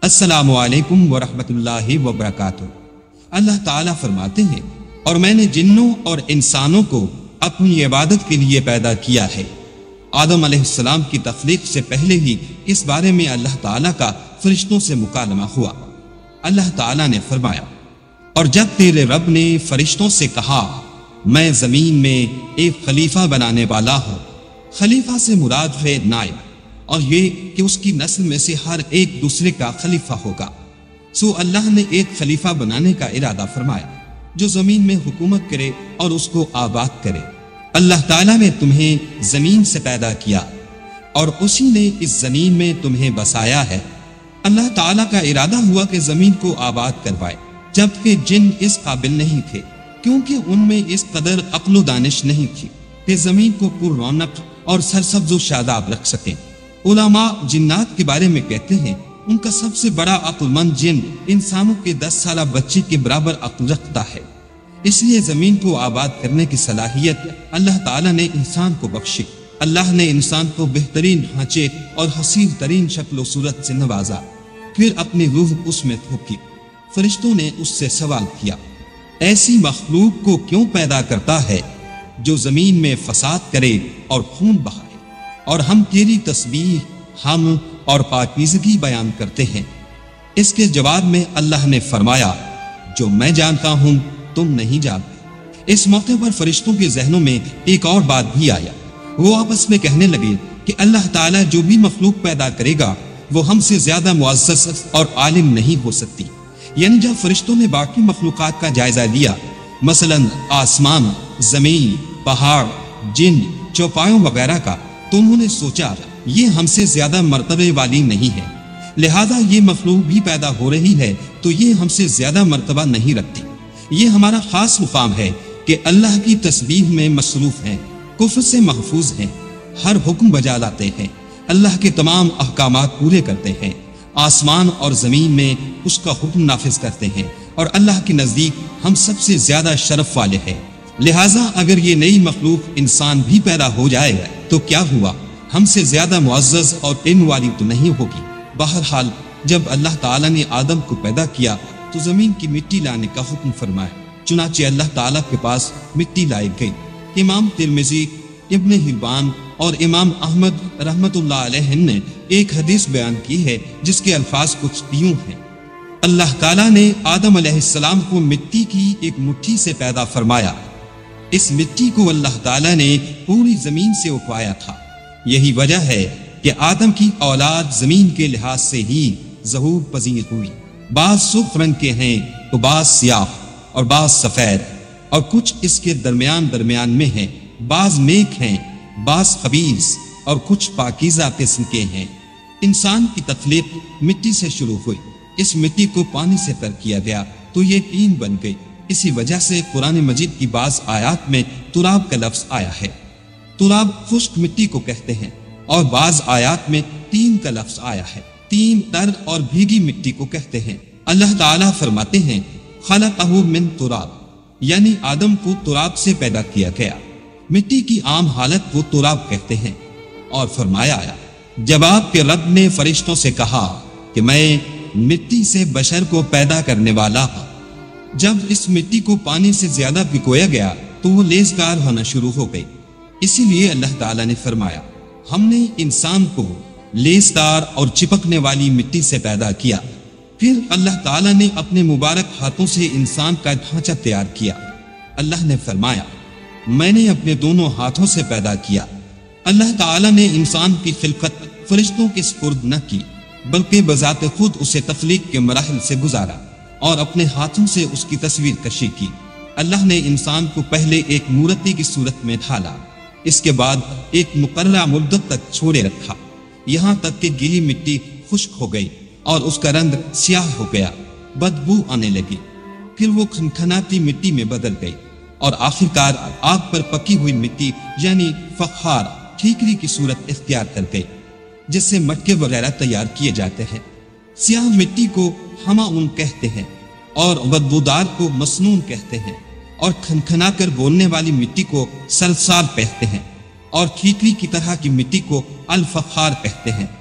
السلام علیکم ورحمۃ اللہ وبرکاتہ۔ اللہ تعالیٰ فرماتے ہیں، اور میں نے جنوں اور انسانوں کو اپنی عبادت کے لیے پیدا کیا ہے۔ آدم علیہ السلام کی تخلیق سے پہلے ہی اس بارے میں اللہ تعالیٰ کا فرشتوں سے مکالمہ ہوا۔ اللہ تعالیٰ نے فرمایا، اور جب تیرے رب نے فرشتوں سے کہا میں زمین میں ایک خلیفہ بنانے والا ہوں، خلیفہ سے مراد ہے نائب، اور یہ کہ اس کی نسل میں سے ہر ایک دوسرے کا خلیفہ ہوگا، سو اللہ نے ایک خلیفہ بنانے کا ارادہ فرمایا جو زمین میں حکومت کرے اور اس کو آباد کرے۔ اللہ تعالیٰ نے تمہیں زمین سے پیدا کیا اور اسی نے اس زمین میں تمہیں بسایا ہے۔ اللہ تعالیٰ کا ارادہ ہوا کہ زمین کو آباد کروائے، جبکہ جن اس قابل نہیں تھے، کیونکہ ان میں اس قدر عقل و دانش نہیں تھی کہ زمین کو پر رونق اور سرسبز و شاداب رکھ سکیں۔ علماء جنات کے بارے میں کہتے ہیں ان کا سب سے بڑا عقل مند جن انسانوں کے 10 سالہ بچے کے برابر عقل رکھتا ہے، اس لیے زمین کو آباد کرنے کی صلاحیت اللہ تعالیٰ نے انسان کو بخشی۔ اللہ نے انسان کو بہترین ڈھانچے اور حسین ترین شکل و صورت سے نوازا، پھر اپنی روح اس میں تھوکی۔ فرشتوں نے اس سے سوال کیا، ایسی مخلوق کو کیوں پیدا کرتا ہے جو زمین میں فساد کرے اور خون بہائے؟ اور ہم تیری تسبیح، حمد اور پاکیزگی بیان کرتے ہیں۔ اس کے جواب میں اللہ نے فرمایا، جو میں جانتا ہوں تم نہیں جانتے۔ اس موقع پر فرشتوں کے ذہنوں میں ایک اور بات بھی آیا، وہ آپس میں کہنے لگے کہ اللہ تعالیٰ جو بھی مخلوق پیدا کرے گا وہ ہم سے زیادہ معزز اور عالم نہیں ہو سکتی۔ یعنی جب فرشتوں نے باقی مخلوقات کا جائزہ لیا، مثلا آسمان، زمین، پہاڑ، جن، چوپایوں وغیرہ کا، تو انہوں نے سوچا یہ ہم سے زیادہ مرتبے والی نہیں ہے، لہذا یہ مخلوق بھی پیدا ہو رہی ہے تو یہ ہم سے زیادہ مرتبہ نہیں رکھتی۔ یہ ہمارا خاص مقام ہے کہ اللہ کی تسبیح میں مصروف ہیں، کفر سے محفوظ ہیں، ہر حکم بجا لاتے ہیں، اللہ کے تمام احکامات پورے کرتے ہیں، آسمان اور زمین میں اس کا حکم نافذ کرتے ہیں، اور اللہ کے نزدیک ہم سب سے زیادہ شرف والے ہیں۔ لہٰذا اگر یہ نئی مخلوق انسان بھی پیدا ہو جائے گا تو کیا ہوا، ہم سے زیادہ معزز اور علم والی تو نہیں ہوگی۔ بہرحال جب اللہ تعالیٰ نے آدم کو پیدا کیا تو زمین کی مٹی لانے کا حکم فرمایا، چنانچہ اللہ تعالیٰ کے پاس مٹی لائی گئی۔ امام ترمذی، ابن حبان اور امام احمد رحمت اللہ علیہ نے ایک حدیث بیان کی ہے جس کے الفاظ کچھ یوں ہیں، اللہ تعالیٰ نے آدم علیہ السلام کو مٹی کی ایک مٹھی سے پیدا فرمایا، اس مٹی کو اللہ تعالیٰ نے پوری زمین سے اٹھوایا تھا۔ یہی وجہ ہے کہ آدم کی اولاد زمین کے لحاظ سے ہی ظہور پذیر ہوئی۔ بعض سرخ رنگ کے ہیں تو بعض سیاہ اور بعض سفید، اور کچھ اس کے درمیان میں ہیں، بعض نیک ہیں، بعض خبیث، اور کچھ پاکیزہ قسم کے ہیں۔ انسان کی تخلیق مٹی سے شروع ہوئی، اس مٹی کو پانی سے تر کیا گیا تو یہ طین بن گئی۔ اسی وجہ سے قرآن مجید کی بعض آیات میں تراب کا لفظ آیا ہے۔ تراب خشک مٹی کو کہتے ہیں، اور بعض آیات میں طین کا لفظ آیا ہے۔ طین تر اور بھیگی مٹی کو کہتے ہیں۔ اللہ تعالیٰ فرماتے ہیں خلقہ من تراب، یعنی آدم کو تراب سے پیدا کیا گیا۔ مٹی کی عام حالت کو تراب کہتے ہیں۔ اور فرمایا آیا، جب آپ کے رب نے فرشتوں سے کہا کہ میں مٹی سے بشر کو پیدا کرنے والا ہوں، جب اس مٹی کو پانی سے زیادہ بھگویا گیا تو وہ لیزگار ہونا شروع ہو گئی، اسی لیے اللہ تعالیٰ نے فرمایا ہم نے انسان کو لیزدار اور چپکنے والی مٹی سے پیدا کیا۔ پھر اللہ تعالیٰ نے اپنے مبارک ہاتھوں سے انسان کا ڈھانچہ تیار کیا۔ اللہ نے فرمایا میں نے اپنے دونوں ہاتھوں سے پیدا کیا۔ اللہ تعالیٰ نے انسان کی خلقت فرشتوں کے سپرد نہ کی، بلکہ بذات خود اسے تخلیق کے مراحل سے گزارا اور اپنے ہاتھوں سے اس کی تصویر کشی کی۔ اللہ نے انسان کو پہلے ایک مورتی کی صورت میں ڈھالا، اس کے بعد ایک مقررہ مدت تک چھوڑے رکھا، یہاں تک کہ گیلی مٹی خشک ہو گئی اور اس کا رنگ سیاہ ہو گیا، بدبو آنے لگی، پھر وہ کھنکھناتی مٹی میں بدل گئی، اور آخرکار آگ پر پکی ہوئی مٹی یعنی فخار ٹھیکری کی صورت اختیار کر گئی، جس سے مٹکے وغیرہ تیار کیے جاتے ہیں۔ سیاہ مٹی کو ہماون کہتے ہیں اور بدبودار کو مسنون کہتے ہیں، اور کھنکھنا کر بولنے والی مٹی کو سلسال کہتے ہیں، اور ٹھیکری کی طرح کی مٹی کو الفخار کہتے ہیں۔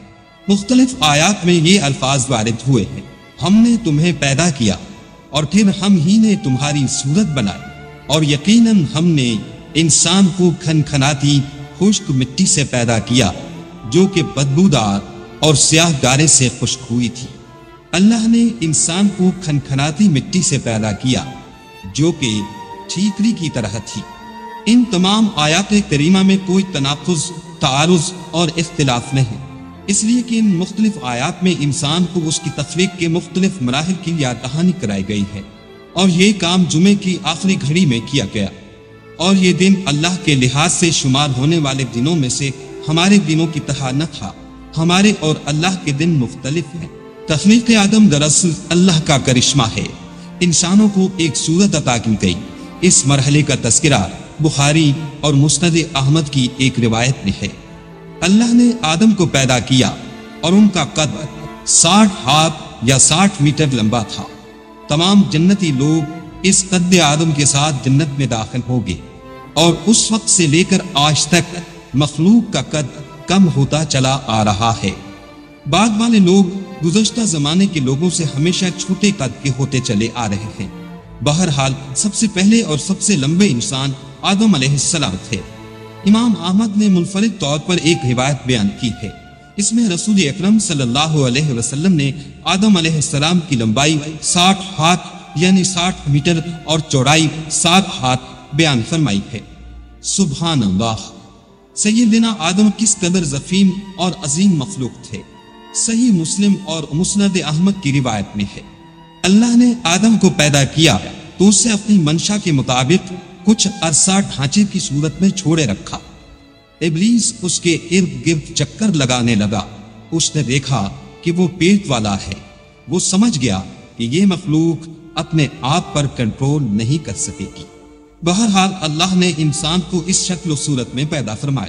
مختلف آیات میں یہ الفاظ وارد ہوئے ہیں، ہم نے تمہیں پیدا کیا اور پھر ہم ہی نے تمہاری صورت بنائی، اور یقیناً ہم نے انسان کو کھنکھناتی خشک مٹی سے پیدا کیا جو کہ بدبودار اور سیاہ گارے سے خشک ہوئی تھی۔ اللہ نے انسان کو کھنکھناتی مٹی سے پیدا کیا جو کہ ٹھیکری کی طرح تھی۔ ان تمام آیات کریمہ میں کوئی تناقض، تعارض اور اختلاف نہیں، اس لیے کہ ان مختلف آیات میں انسان کو اس کی تخلیق کے مختلف مراحل کی یاد دہانی کرائی گئی ہے، اور یہ کام جمعے کی آخری گھڑی میں کیا گیا، اور یہ دن اللہ کے لحاظ سے شمار ہونے والے دنوں میں سے ہمارے دنوں کی طرح نہ تھا۔ ہمارے اور اللہ کے دن مختلف ہیں۔ تخلیق آدم دراصل اللہ کا کرشمہ ہے، انسانوں کو ایک صورت عطا کی گئی۔ اس مرحلے کا تذکرہ بخاری اور مسند احمد کی ایک روایت میں ہے۔ اللہ نے آدم کو پیدا کیا اور ان کا قد 60 ہاتھ یا 60 میٹر لمبا تھا۔ تمام جنتی لوگ اس قد آدم کے ساتھ جنت میں داخل ہو گئے، اور اس وقت سے لے کر آج تک مخلوق کا قد کم ہوتا چلا آ رہا ہے۔ بعد والے لوگ گزشتہ زمانے کے لوگوں سے ہمیشہ چھوٹے قد کے ہوتے چلے آ رہے ہیں۔ بہرحال سب سے پہلے اور سب سے لمبے انسان آدم علیہ السلام تھے۔ امام احمد نے منفرد طور پر ایک روایت بیان کی ہے، اس میں رسول اکرم صلی اللہ علیہ وسلم نے آدم علیہ السلام کی لمبائی 60 ہاتھ یعنی 60 میٹر اور چوڑائی 7 ہاتھ بیان فرمائی ہے۔ سبحان اللہ! سیدنا آدم کس قدر ضخیم اور عظیم مخلوق تھے۔ صحیح مسلم اور مسند احمد کی روایت میں ہے، اللہ نے آدم کو پیدا کیا تو اسے اپنی منشا کے مطابق کچھ عرصہ ڈھانچے کی صورت میں چھوڑے رکھا۔ ابلیس اس کے ارد گرد چکر لگانے لگا۔ اس نے دیکھا کہ وہ پیٹ والا ہے۔ وہ سمجھ گیا کہ یہ مخلوق اپنے آپ پر کنٹرول نہیں کر سکے گی۔ بہرحال اللہ نے انسان کو اس شکل و صورت میں پیدا فرمایا۔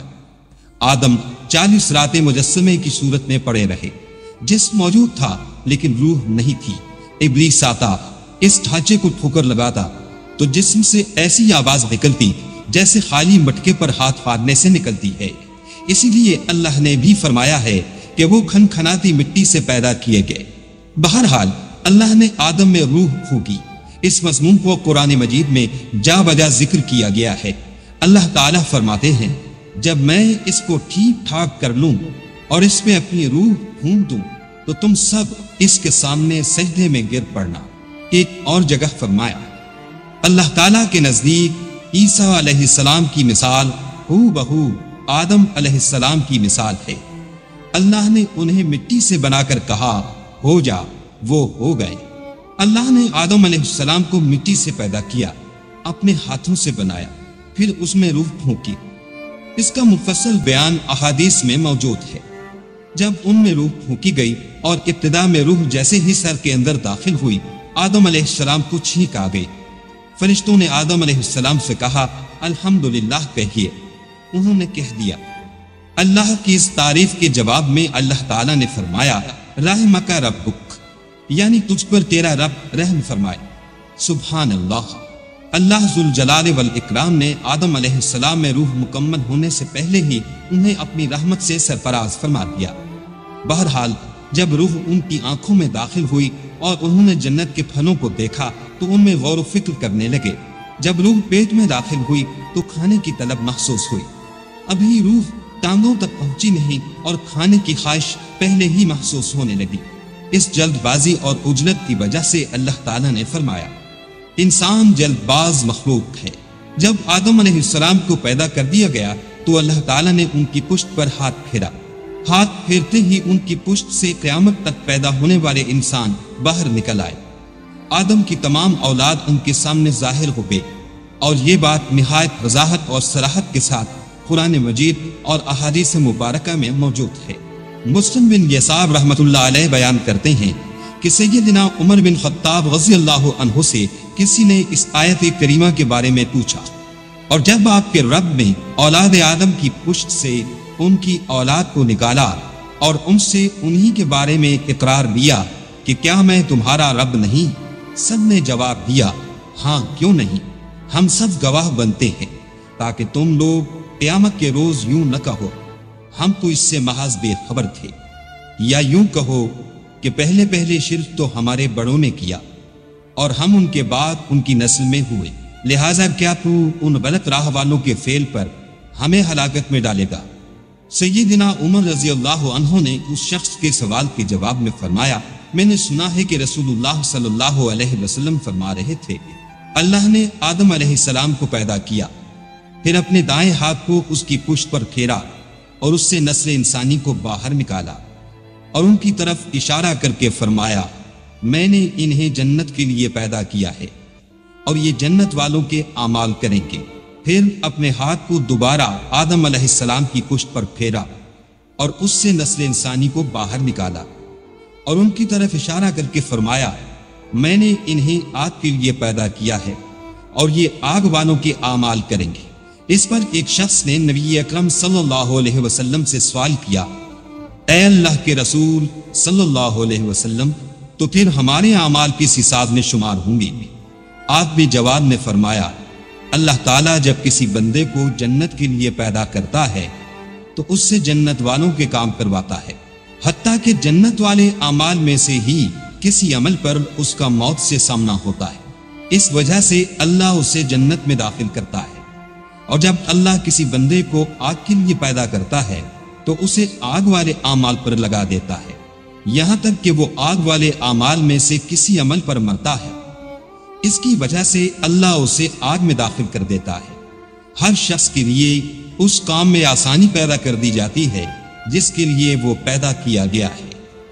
آدم 40 راتیں مجسمے کی صورت میں پڑے رہے۔ جسم موجود تھا لیکن روح نہیں تھی۔ ابلیس آتا، اس ڈھانچے کو ٹھوکر لگاتا تو جسم سے ایسی آواز نکلتی جیسے خالی مٹکے پر ہاتھ مارنے سے نکلتی ہے۔ اسی لیے اللہ نے بھی فرمایا ہے کہ وہ کھنکھناتی مٹی سے پیدا کیے گئے۔ بہرحال اللہ نے آدم میں روح پھونکی۔ اس مضمون کو قرآن مجید میں جا بجا ذکر کیا گیا ہے۔ اللہ تعالیٰ فرماتے ہیں، جب میں اس کو ٹھیک ٹھاک کر لوں اور اس پہ اپنی روح پھونک دوں تو تم سب اس کے سامنے سجدے میں گر پڑنا۔ ایک اور جگہ فرمایا، اللہ تعالیٰ کے نزدیک عیسیٰ علیہ السلام کی مثال ہو بہو آدم علیہ السلام کی مثال ہے۔ اللہ نے انہیں مٹی سے بنا کر کہا ہو جا، وہ ہو گئے۔ اللہ نے آدم علیہ السلام کو مٹی سے پیدا کیا، اپنے ہاتھوں سے بنایا، پھر اس میں روح پھونکی۔ اس کا مفصل بیان احادیث میں موجود ہے۔ جب ان میں روح پھونکی گئی اور ابتدا میں روح جیسے ہی سر کے اندر داخل ہوئی، آدم علیہ السلام کو چھینک آ گئی۔ فرشتوں نے آدم علیہ السلام سے کہا الحمدللہ کہیے۔ انہوں نے کہہ دیا۔ اللہ کی اس تعریف کے جواب میں اللہ تعالیٰ نے فرمایا رحمک ربک، یعنی تجھ پر تیرا رب رحم فرمائے۔ سبحان اللہ! اللہ ذوالجلال والاکرام نے آدم علیہ السلام میں روح مکمل ہونے سے پہلے ہی انہیں اپنی رحمت سے سرفراز فرما دیا۔ بہرحال جب روح ان کی آنکھوں میں داخل ہوئی اور انہوں نے جنت کے پھلوں کو دیکھا تو ان میں غور و فکر کرنے لگے۔ جب روح پیٹ میں داخل ہوئی تو کھانے کی طلب محسوس ہوئی۔ ابھی روح ٹانگوں تک پہنچی نہیں اور کھانے کی خواہش پہلے ہی محسوس ہونے لگی۔ اس جلد بازی اور عجلت کی وجہ سے اللہ تعالیٰ نے فرمایا انسان جلد باز مخلوق ہے۔ جب آدم علیہ السلام کو پیدا کر دیا گیا تو اللہ تعالیٰ نے ان کی پشت پر ہاتھ پھیرا۔ ہاتھ پھیرتے ہی ان کی پشت سے قیامت تک پیدا ہونے والے انسان باہر نکل آئے۔ آدم کی تمام اولاد ان کے سامنے ظاہر ہو گئی، اور یہ بات نہایت وضاحت اور صراحت کے ساتھ قرآن مجید اور احادیث مبارکہ میں موجود ہے۔ مسلم بن یسار رحمۃ اللہ علیہ بیان کرتے ہیں کہ سیدنا عمر بن خطاب رضی اللہ عنہ سے کسی نے اس آیت کریمہ کے بارے میں پوچھا، اور جب آپ کے رب نے اولاد آدم کی پشت سے ان کی اولاد کو نکالا اور ان سے انہی کے بارے میں اقرار لیا کہ کیا میں تمہارا رب نہیں؟ سب نے جواب دیا ہاں کیوں نہیں، ہم سب گواہ بنتے ہیں، تاکہ تم لوگ قیامت کے روز یوں نہ کہو ہم تو اس سے محض بے خبر تھے۔ یا یوں کہو کہ پہلے پہلے شرک تو ہمارے بڑوں نے کیا اور ہم ان کے بعد ان کی نسل میں ہوئے، لہٰذا کیا تو ان غلط راہ والوں کے فعل پر ہمیں ہلاکت میں ڈالے گا؟ سیدنا عمر رضی اللہ عنہ نے اس شخص کے سوال کے جواب میں فرمایا، میں نے سنا ہے کہ رسول اللہ صلی اللہ علیہ وسلم فرما رہے تھے، اللہ نے آدم علیہ السلام کو پیدا کیا، پھر اپنے دائیں ہاتھ کو اس کی پشت پر پھیرا اور اس سے نسل انسانی کو باہر نکالا اور ان کی طرف اشارہ کر کے فرمایا، میں نے انہیں جنت کے لیے پیدا کیا ہے اور یہ جنت والوں کے اعمال کریں گے۔ پھر اپنے ہاتھ کو دوبارہ آدم علیہ السلام کی پشت پر پھیرا اور اس سے نسل انسانی کو باہر نکالا اور ان کی طرف اشارہ کر کے فرمایا، میں نے انہیں آگ کے لیے پیدا کیا ہے اور یہ آگ والوں کے اعمال کریں گے۔ اس پر ایک شخص نے نبی اکرم صلی اللہ علیہ وسلم سے سوال کیا، اے اللہ کے رسول صلی اللہ علیہ وسلم، تو پھر ہمارے اعمال کس حساب میں شمار ہوں گے؟ آپ نے جواب میں فرمایا، اللہ تعالیٰ جب کسی بندے کو جنت کے لیے پیدا کرتا ہے تو اس سے جنت والوں کے کام کرواتا ہے، حتیٰ کہ جنت والے اعمال میں سے ہی کسی عمل پر اس کا موت سے سامنا ہوتا ہے، اس وجہ سے اللہ اسے جنت میں داخل کرتا ہے۔ اور جب اللہ کسی بندے کو آگ کے لیے پیدا کرتا ہے تو اسے آگ والے اعمال پر لگا دیتا ہے، یہاں تک کہ وہ آگ والے اعمال میں سے کسی عمل پر مرتا ہے، اس کی وجہ سے اللہ اسے آگ میں داخل کر دیتا ہے۔ ہر شخص کے لیے اس کام میں آسانی پیدا کر دی جاتی ہے جس کے لیے وہ پیدا کیا گیا ہے،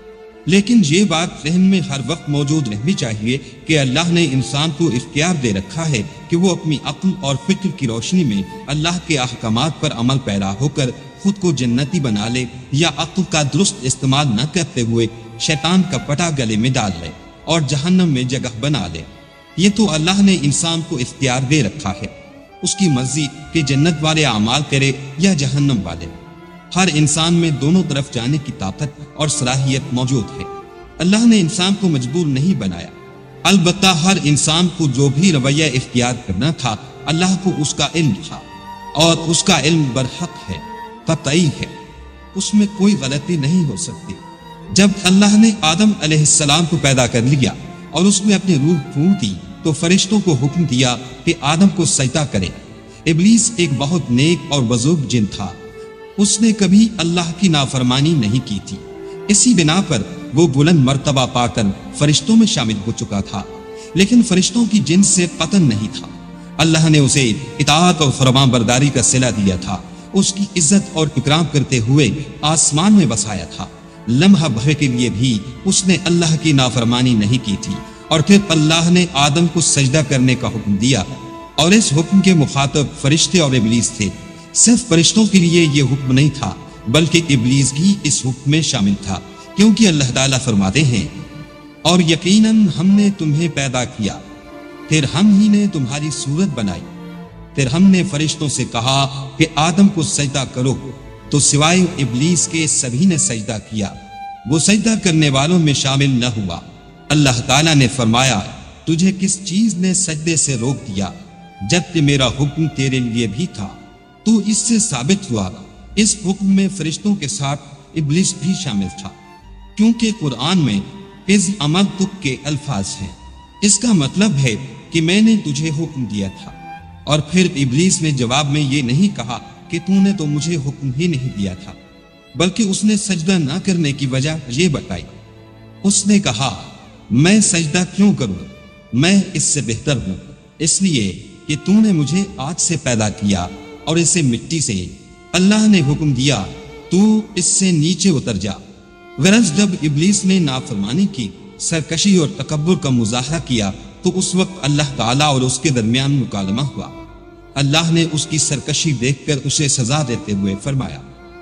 لیکن یہ بات ذہن میں ہر وقت موجود رہنی چاہیے کہ اللہ نے انسان کو اختیار دے رکھا ہے کہ وہ اپنی عقل اور فکر کی روشنی میں اللہ کے احکامات پر عمل پیرا ہو کر خود کو جنتی بنا لے، یا عقل کا درست استعمال نہ کرتے ہوئے شیطان کا پٹا گلے میں ڈال لے اور جہنم میں جگہ بنا لے۔ یہ تو اللہ نے انسان کو اختیار دے رکھا ہے، اس کی مرضی کہ جنت والے اعمال کرے یا جہنم والے۔ ہر انسان میں دونوں طرف جانے کی طاقت اور صلاحیت موجود ہے، اللہ نے انسان کو مجبور نہیں بنایا، البتہ ہر انسان کو جو بھی رویہ اختیار کرنا تھا اللہ کو اس کا علم تھا، اور اس کا علم برحق ہے، قطعی ہے، اس میں کوئی غلطی نہیں ہو سکتی۔ جب اللہ نے آدم علیہ السلام کو پیدا کر لیا اور اس میں اپنی روح پھونک دی تو فرشتوں کو حکم دیا کہ آدم کو سجدہ کرے۔ ابلیس ایک بہت نیک اور بزرگ جن تھا، اس نے کبھی اللہ کی نافرمانی نہیں کی تھی، اسی بنا پر وہ بلند مرتبہ پا کر فرشتوں میں شامل ہو چکا تھا، لیکن فرشتوں کی جنس سے قطن نہیں تھا۔ اللہ نے اسے اطاعت اور فرمان برداری کا صلہ دیا تھا، اس کی عزت اور اکرام کرتے ہوئے آسمان میں بسایا تھا، لمحہ بھر کے لیے بھی اس نے اللہ کی نافرمانی نہیں کی تھی۔ اور پھر اللہ نے آدم کو سجدہ کرنے کا حکم دیا، اور اس حکم کے مخاطب فرشتے اور ابلیس تھے۔ صرف فرشتوں کے لیے یہ حکم نہیں تھا بلکہ ابلیس بھی اس حکم میں شامل تھا، کیونکہ اللہ تعالیٰ فرماتے ہیں، اور یقیناً ہم نے تمہیں پیدا کیا، پھر ہم ہی نے تمہاری صورت بنائی، پھر ہم نے فرشتوں سے کہا کہ آدم کو سجدہ کرو، تو سوائے ابلیس کے سبھی نے سجدہ کیا، وہ سجدہ کرنے والوں میں شامل نہ ہوا۔ اللہ تعالیٰ نے فرمایا، تجھے کس چیز نے سجدے سے روک دیا جبکہ میرا حکم تیرے لیے بھی تھا؟ تو اس سے ثابت ہوا اس حکم میں فرشتوں کے ساتھ ابلیس بھی شامل تھا، کیونکہ قرآن میں اذ امرتک کے الفاظ ہیں، اس کا مطلب ہے کہ میں نے تجھے حکم دیا تھا۔ اور پھر ابلیس نے جواب میں یہ نہیں کہا کہ تو نے تو مجھے حکم ہی نہیں دیا تھا، بلکہ اس نے سجدہ نہ کرنے کی وجہ یہ بتائی۔ اس نے کہا، میں سجدہ کیوں کروں، میں اس سے بہتر ہوں، اس لیے کہ تو نے مجھے آگ سے پیدا کیا اور اسے مٹی سے۔ اللہ نے حکم دیا، تو اس سے نیچے اتر جا۔ غرض جب ابلیس نے نافرمانی کی، سرکشی اور تکبر کا مظاہرہ کیا، تو اس وقت اللہ تعالیٰ اور اس کے درمیان مکالمہ ہوا۔ اللہ نے اس کی سرکشی دیکھ کر اسے سزا دیتے ہوئے فرمایا،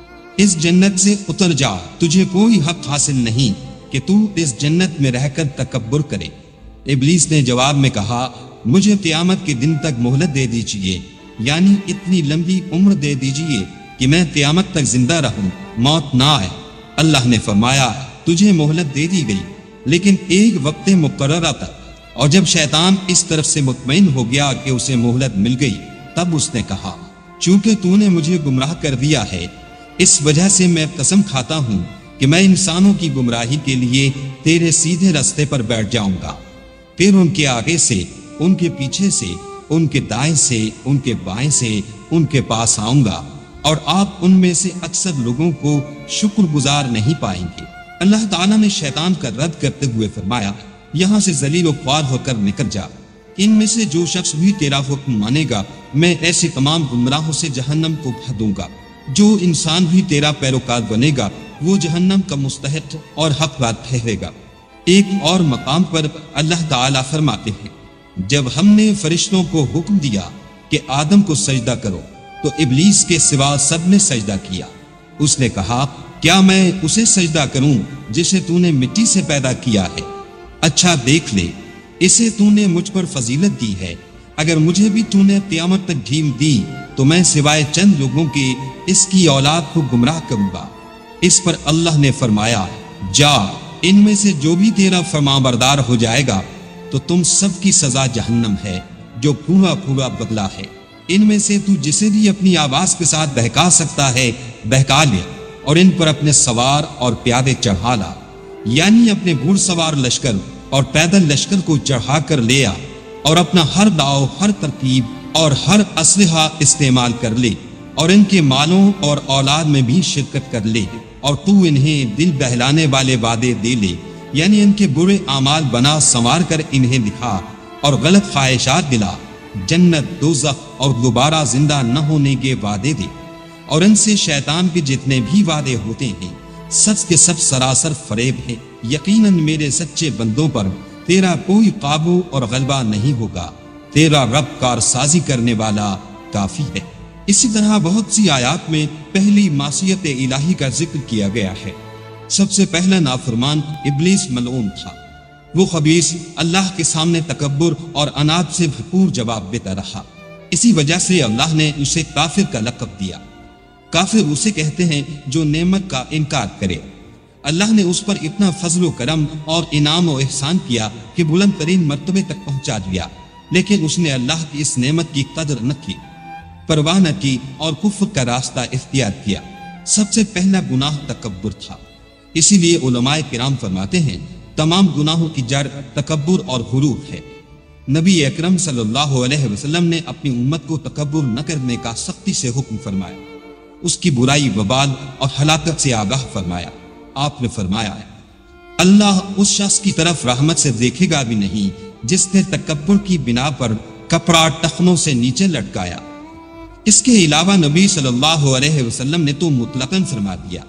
اس جنت سے اتر جا، تجھے کوئی حق حاصل نہیں کہ تو اس جنت میں رہ کر تکبر کرے۔ ابلیس نے جواب میں کہا، مجھے قیامت کے دن تک مہلت دے دیجیے، یعنی اتنی لمبی عمر دے دیجیے کہ میں قیامت تک زندہ رہوں، موت نہ آئے۔ اللہ نے فرمایا، تجھے مہلت دے دی گئی، لیکن ایک وقت مقررہ تک۔ اور جب شیطان اس طرف سے مطمئن ہو گیا کہ اسے مہلت مل گئی، تب اس نے کہا، چونکہ تو نے مجھے گمراہ کر دیا ہے، اس وجہ سے میں قسم کھاتا ہوں کہ میں انسانوں کی گمراہی کے لیے تیرے سیدھے راستے پر بیٹھ جاؤں گا، پھر ان کے آگے سے، ان کے پیچھے سے، ان کے دائیں سے، ان کے بائیں سے ان کے پاس آؤں گا، اور آپ ان میں سے اکثر لوگوں کو شکر گزار نہیں پائیں گے۔ اللہ تعالیٰ نے شیطان کا رد کرتے ہوئے فرمایا، یہاں سے ذلیل و خوار ہو کر نکل جا، ان میں سے جو شخص بھی تیرا حکم مانے گا میں ایسے تمام گمراہوں سے جہنم کو بھر دوں گا۔ جو انسان بھی تیرا پیروکار بنے گا وہ جہنم کا مستحق اور حقدار ٹھہرے گا۔ ایک اور مقام پر اللہ تعالیٰ فرماتے ہیں، جب ہم نے فرشتوں کو حکم دیا کہ آدم کو سجدہ کرو تو ابلیس کے سوا سب نے سجدہ کیا۔ اس نے کہا، کیا میں اسے سجدہ کروں جسے تو نے مٹی سے پیدا کیا ہے؟ اچھا دیکھ لے، اسے تو نے مجھ پر فضیلت دی ہے، اگر مجھے بھی تو نے قیامت تک ڈھیل دی تو میں سوائے چند لوگوں کے اس کی اولاد کو گمراہ کروں گا۔ اس پر اللہ نے فرمایا، جا، ان میں سے جو بھی تیرا فرمانبردار ہو جائے گا تو تم سب کی سزا جہنم ہے جو پورا پورا بدلہ ہے۔ ان میں سے تو جسے بھی اپنی آواز کے ساتھ بہکا سکتا ہے بہکا لے، اور ان پر اپنے سوار اور پیادے چڑھا لا، یعنی اپنے گھڑ سوار لشکر اور پیدل لشکر کو چڑھا کر لے آ، اور اپنا ہر داؤ، ہر ترکیب اور ہر اسلحہ استعمال کر لے، اور ان کے مالوں اور اولاد میں بھی شرکت کر لے، اور تو انہیں دل بہلانے والے وعدے دے لے، یعنی ان کے برے اعمال بنا سنوار کر انہیں دکھا اور غلط خواہشات دلا، جنت، دوزخ اور دوبارہ زندہ نہ ہونے کے وعدے دے، اور ان سے شیطان کے جتنے بھی وعدے ہوتے ہیں سب کے سب سراسر فریب ہیں۔ یقیناً میرے سچے بندوں پر تیرا کوئی قابو اور غلبہ نہیں ہوگا، تیرا رب کارسازی کرنے والا کافی ہے۔ اسی طرح بہت سی آیات میں پہلی معصیت الہی کا ذکر کیا گیا ہے۔ سب سے پہلا نافرمان ابلیس ملعون تھا۔ وہ خبیث اللہ کے سامنے تکبر اور عناد سے بھرپور جواب دیتا رہا، اسی وجہ سے اللہ نے اسے کافر کا لقب دیا۔ کافر اسے کہتے ہیں جو نعمت کا انکار کرے۔ اللہ نے اس پر اتنا فضل و کرم اور انعام و احسان کیا کہ بلند ترین مرتبے تک پہنچا دیا، لیکن اس نے اللہ کی اس نعمت کی قدر نہ کی، پرواہ نہ کی اور کفر کا راستہ اختیار کیا۔ سب سے پہلا گناہ تکبر تھا۔ اسی لیے علماء کرام فرماتے ہیں، تمام گناہوں کی جڑ تکبر اور غرور ہے۔ نبی اکرم صلی اللہ علیہ وسلم نے اپنی امت کو تکبر نہ کرنے کا سختی سے حکم فرمایا، اس کی برائی، وبال اور ہلاکت سے آگاہ فرمایا۔ آپ نے فرمایا، اللہ اس شخص کی طرف رحمت سے دیکھے گا بھی نہیں جس نے تکبر کی بنا پر کپڑا ٹخنوں سے نیچے لٹکایا۔ اس کے علاوہ نبی صلی اللہ علیہ وسلم نے تو مطلقاً فرما دیا،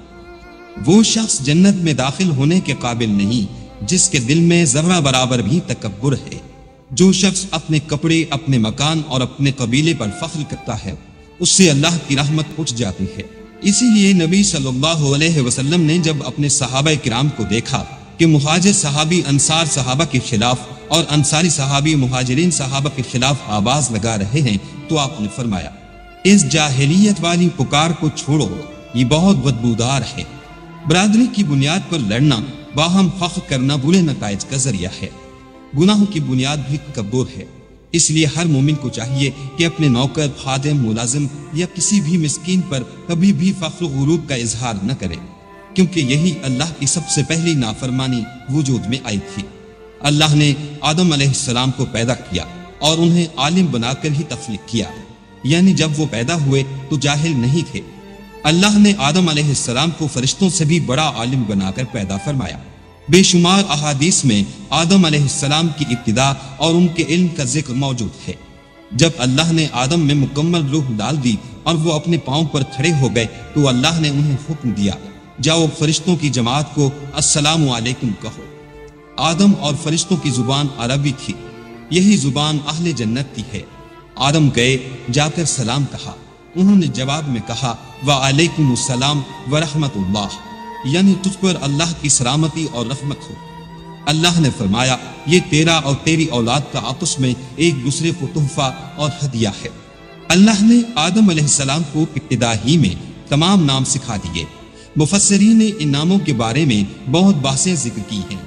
وہ شخص جنت میں داخل ہونے کے قابل نہیں جس کے دل میں ذرہ برابر بھی تکبر ہے۔ جو شخص اپنے کپڑے، اپنے مکان اور اپنے قبیلے پر فخر کرتا ہے اس سے اللہ کی رحمت اٹھ جاتی ہے۔ اسی لیے نبی صلی اللہ علیہ وسلم نے جب اپنے صحابہ کرام کو دیکھا کہ مہاجر صحابی انصار صحابہ کے خلاف اور انصاری صحابی مہاجرین صحابہ کے خلاف آواز لگا رہے ہیں تو آپ نے فرمایا، اس جاہلیت والی پکار کو چھوڑو، یہ بہت بدبودار ہے۔ برادری کی بنیاد پر لڑنا، باہم فخر کرنا برے نتائج کا ذریعہ ہے۔ گناہوں کی بنیاد بھی تکبر ہے۔ اس لیے ہر مومن کو چاہیے کہ اپنے نوکر، خادم، ملازم یا کسی بھی مسکین پر کبھی بھی فخر و غرور کا اظہار نہ کرے، کیونکہ یہی اللہ کی سب سے پہلی نافرمانی وجود میں آئی تھی۔ اللہ نے آدم علیہ السلام کو پیدا کیا اور انہیں عالم بنا کر ہی تخلیق کیا، یعنی جب وہ پیدا ہوئے تو جاہل نہیں تھے۔ اللہ نے آدم علیہ السلام کو فرشتوں سے بھی بڑا عالم بنا کر پیدا فرمایا۔ بے شمار احادیث میں آدم علیہ السلام کی ابتدا اور ان کے علم کا ذکر موجود ہے۔ جب اللہ نے آدم میں مکمل روح ڈال دی اور وہ اپنے پاؤں پر کھڑے ہو گئے تو اللہ نے انہیں حکم دیا، جاؤ فرشتوں کی جماعت کو السلام علیکم کہو۔ آدم اور فرشتوں کی زبان عربی تھی، یہی زبان اہل جنت کی ہے۔ آدم گئے، جا کر سلام کہا، انہوں نے جواب میں کہا وعلیکم السلام ورحمت اللہ، یعنی تجھ پر اللہ کی سلامتی اور رحمت ہو۔ اللہ نے فرمایا، یہ تیرا اور تیری اولاد کا آپس میں ایک دوسرے کو تحفہ اور ہدیہ ہے۔ اللہ نے آدم علیہ السلام کو ابتدا ہی میں تمام نام سکھا دیے۔ مفسرین نے ان ناموں کے بارے میں بہت بحثیں ذکر کی ہیں۔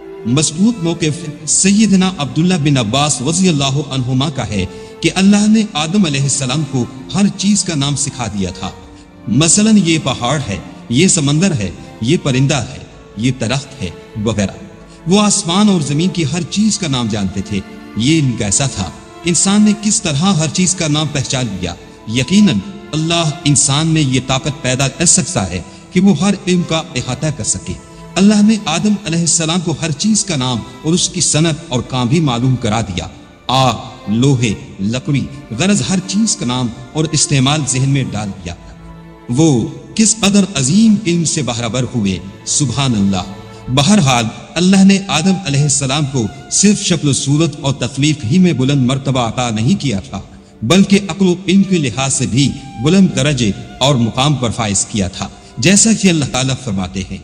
مضبوط موقف سیدنا عبداللہ بن عباس رضی اللہ عنہما کا ہے کہ اللہ نے آدم علیہ السلام کو ہر چیز کا نام سکھا دیا تھا۔ مثلا یہ پہاڑ ہے، یہ سمندر ہے، یہ پرندہ ہے، یہ درخت ہے وغیرہ۔ وہ آسمان اور زمین کی ہر چیز کا نام جانتے تھے۔ یہ علم کیسا تھا؟ انسان نے کس طرح ہر چیز کا نام پہچان لیا؟ یقیناً اللہ انسان میں یہ طاقت پیدا کر سکتا ہے کہ وہ ہر علم کا احاطہ کر سکے۔ اللہ نے آدم علیہ السلام کو ہر چیز کا نام اور اس کی صنعت اور کام بھی معلوم کرا دیا۔ آگ، لوہے، لکڑی، غرض ہر چیز کا نام اور استعمال ذہن میں ڈال دیا۔ وہ کس قدر عظیم علم سے باخبر ہوئے، سبحان اللہ۔ بہرحال اللہ نے آدم علیہ السلام کو صرف شکل و صورت اور تخلیق ہی میں بلند مرتبہ عطا نہیں کیا تھا، بلکہ عقل و علم کے لحاظ سے بھی بلند درجے اور مقام پر فائز کیا تھا، جیسا کہ اللہ تعالیٰ فرماتے ہیں،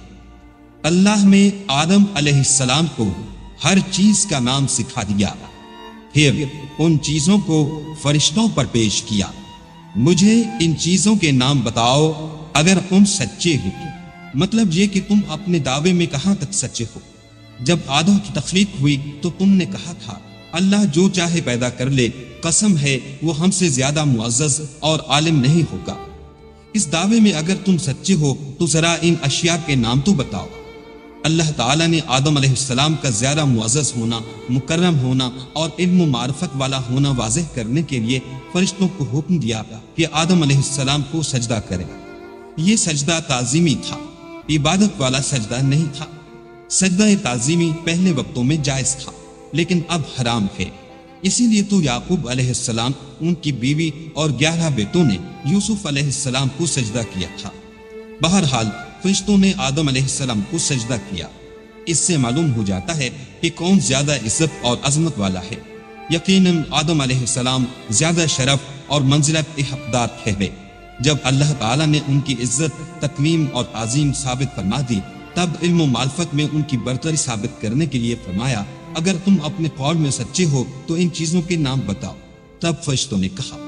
اللہ نے آدم علیہ السلام کو ہر چیز کا نام سکھا دیا، پھر ان چیزوں کو فرشتوں پر پیش کیا۔ مجھے ان چیزوں کے نام بتاؤ اگر تم سچے ہو۔ مطلب یہ کہ تم اپنے دعوے میں کہاں تک سچے ہو؟ جب آدم کی تخلیق ہوئی تو تم نے کہا تھا اللہ جو چاہے پیدا کر لے، قسم ہے وہ ہم سے زیادہ معزز اور عالم نہیں ہوگا۔ اس دعوے میں اگر تم سچے ہو تو ذرا ان اشیاء کے نام تو بتاؤ۔ اللہ تعالیٰ نے آدم علیہ السلام کا زیادہ معزز ہونا، مکرم ہونا اور علم و معرفت والا ہونا واضح کرنے کے لیے فرشتوں کو حکم دیا کہ آدم علیہ السلام کو سجدہ کرے۔ یہ سجدہ تعظیمی تھا، عبادت والا سجدہ نہیں تھا۔ سجدہ تعظیمی پہلے وقتوں میں جائز تھا، لیکن اب حرام ہے۔ اسی لیے تو یعقوب علیہ السلام، ان کی بیوی اور 11 بیٹوں نے یوسف علیہ السلام کو سجدہ کیا تھا۔ بہرحال فرشتوں نے آدم علیہ السلام کو سجدہ کیا۔ اس سے معلوم ہو جاتا ہے کہ کون زیادہ عزت اور عظمت والا ہے۔ یقیناً آدم علیہ السلام زیادہ شرف اور منزلت حقدار ٹھہرے۔ جب اللہ تعالیٰ نے ان کی عزت، تکریم اور تعظیم ثابت فرما دی، تب علم و معرفت میں ان کی برتری ثابت کرنے کے لیے فرمایا اگر تم اپنے قول میں سچے ہو تو ان چیزوں کے نام بتاؤ۔ تب فرشتوں نے کہا،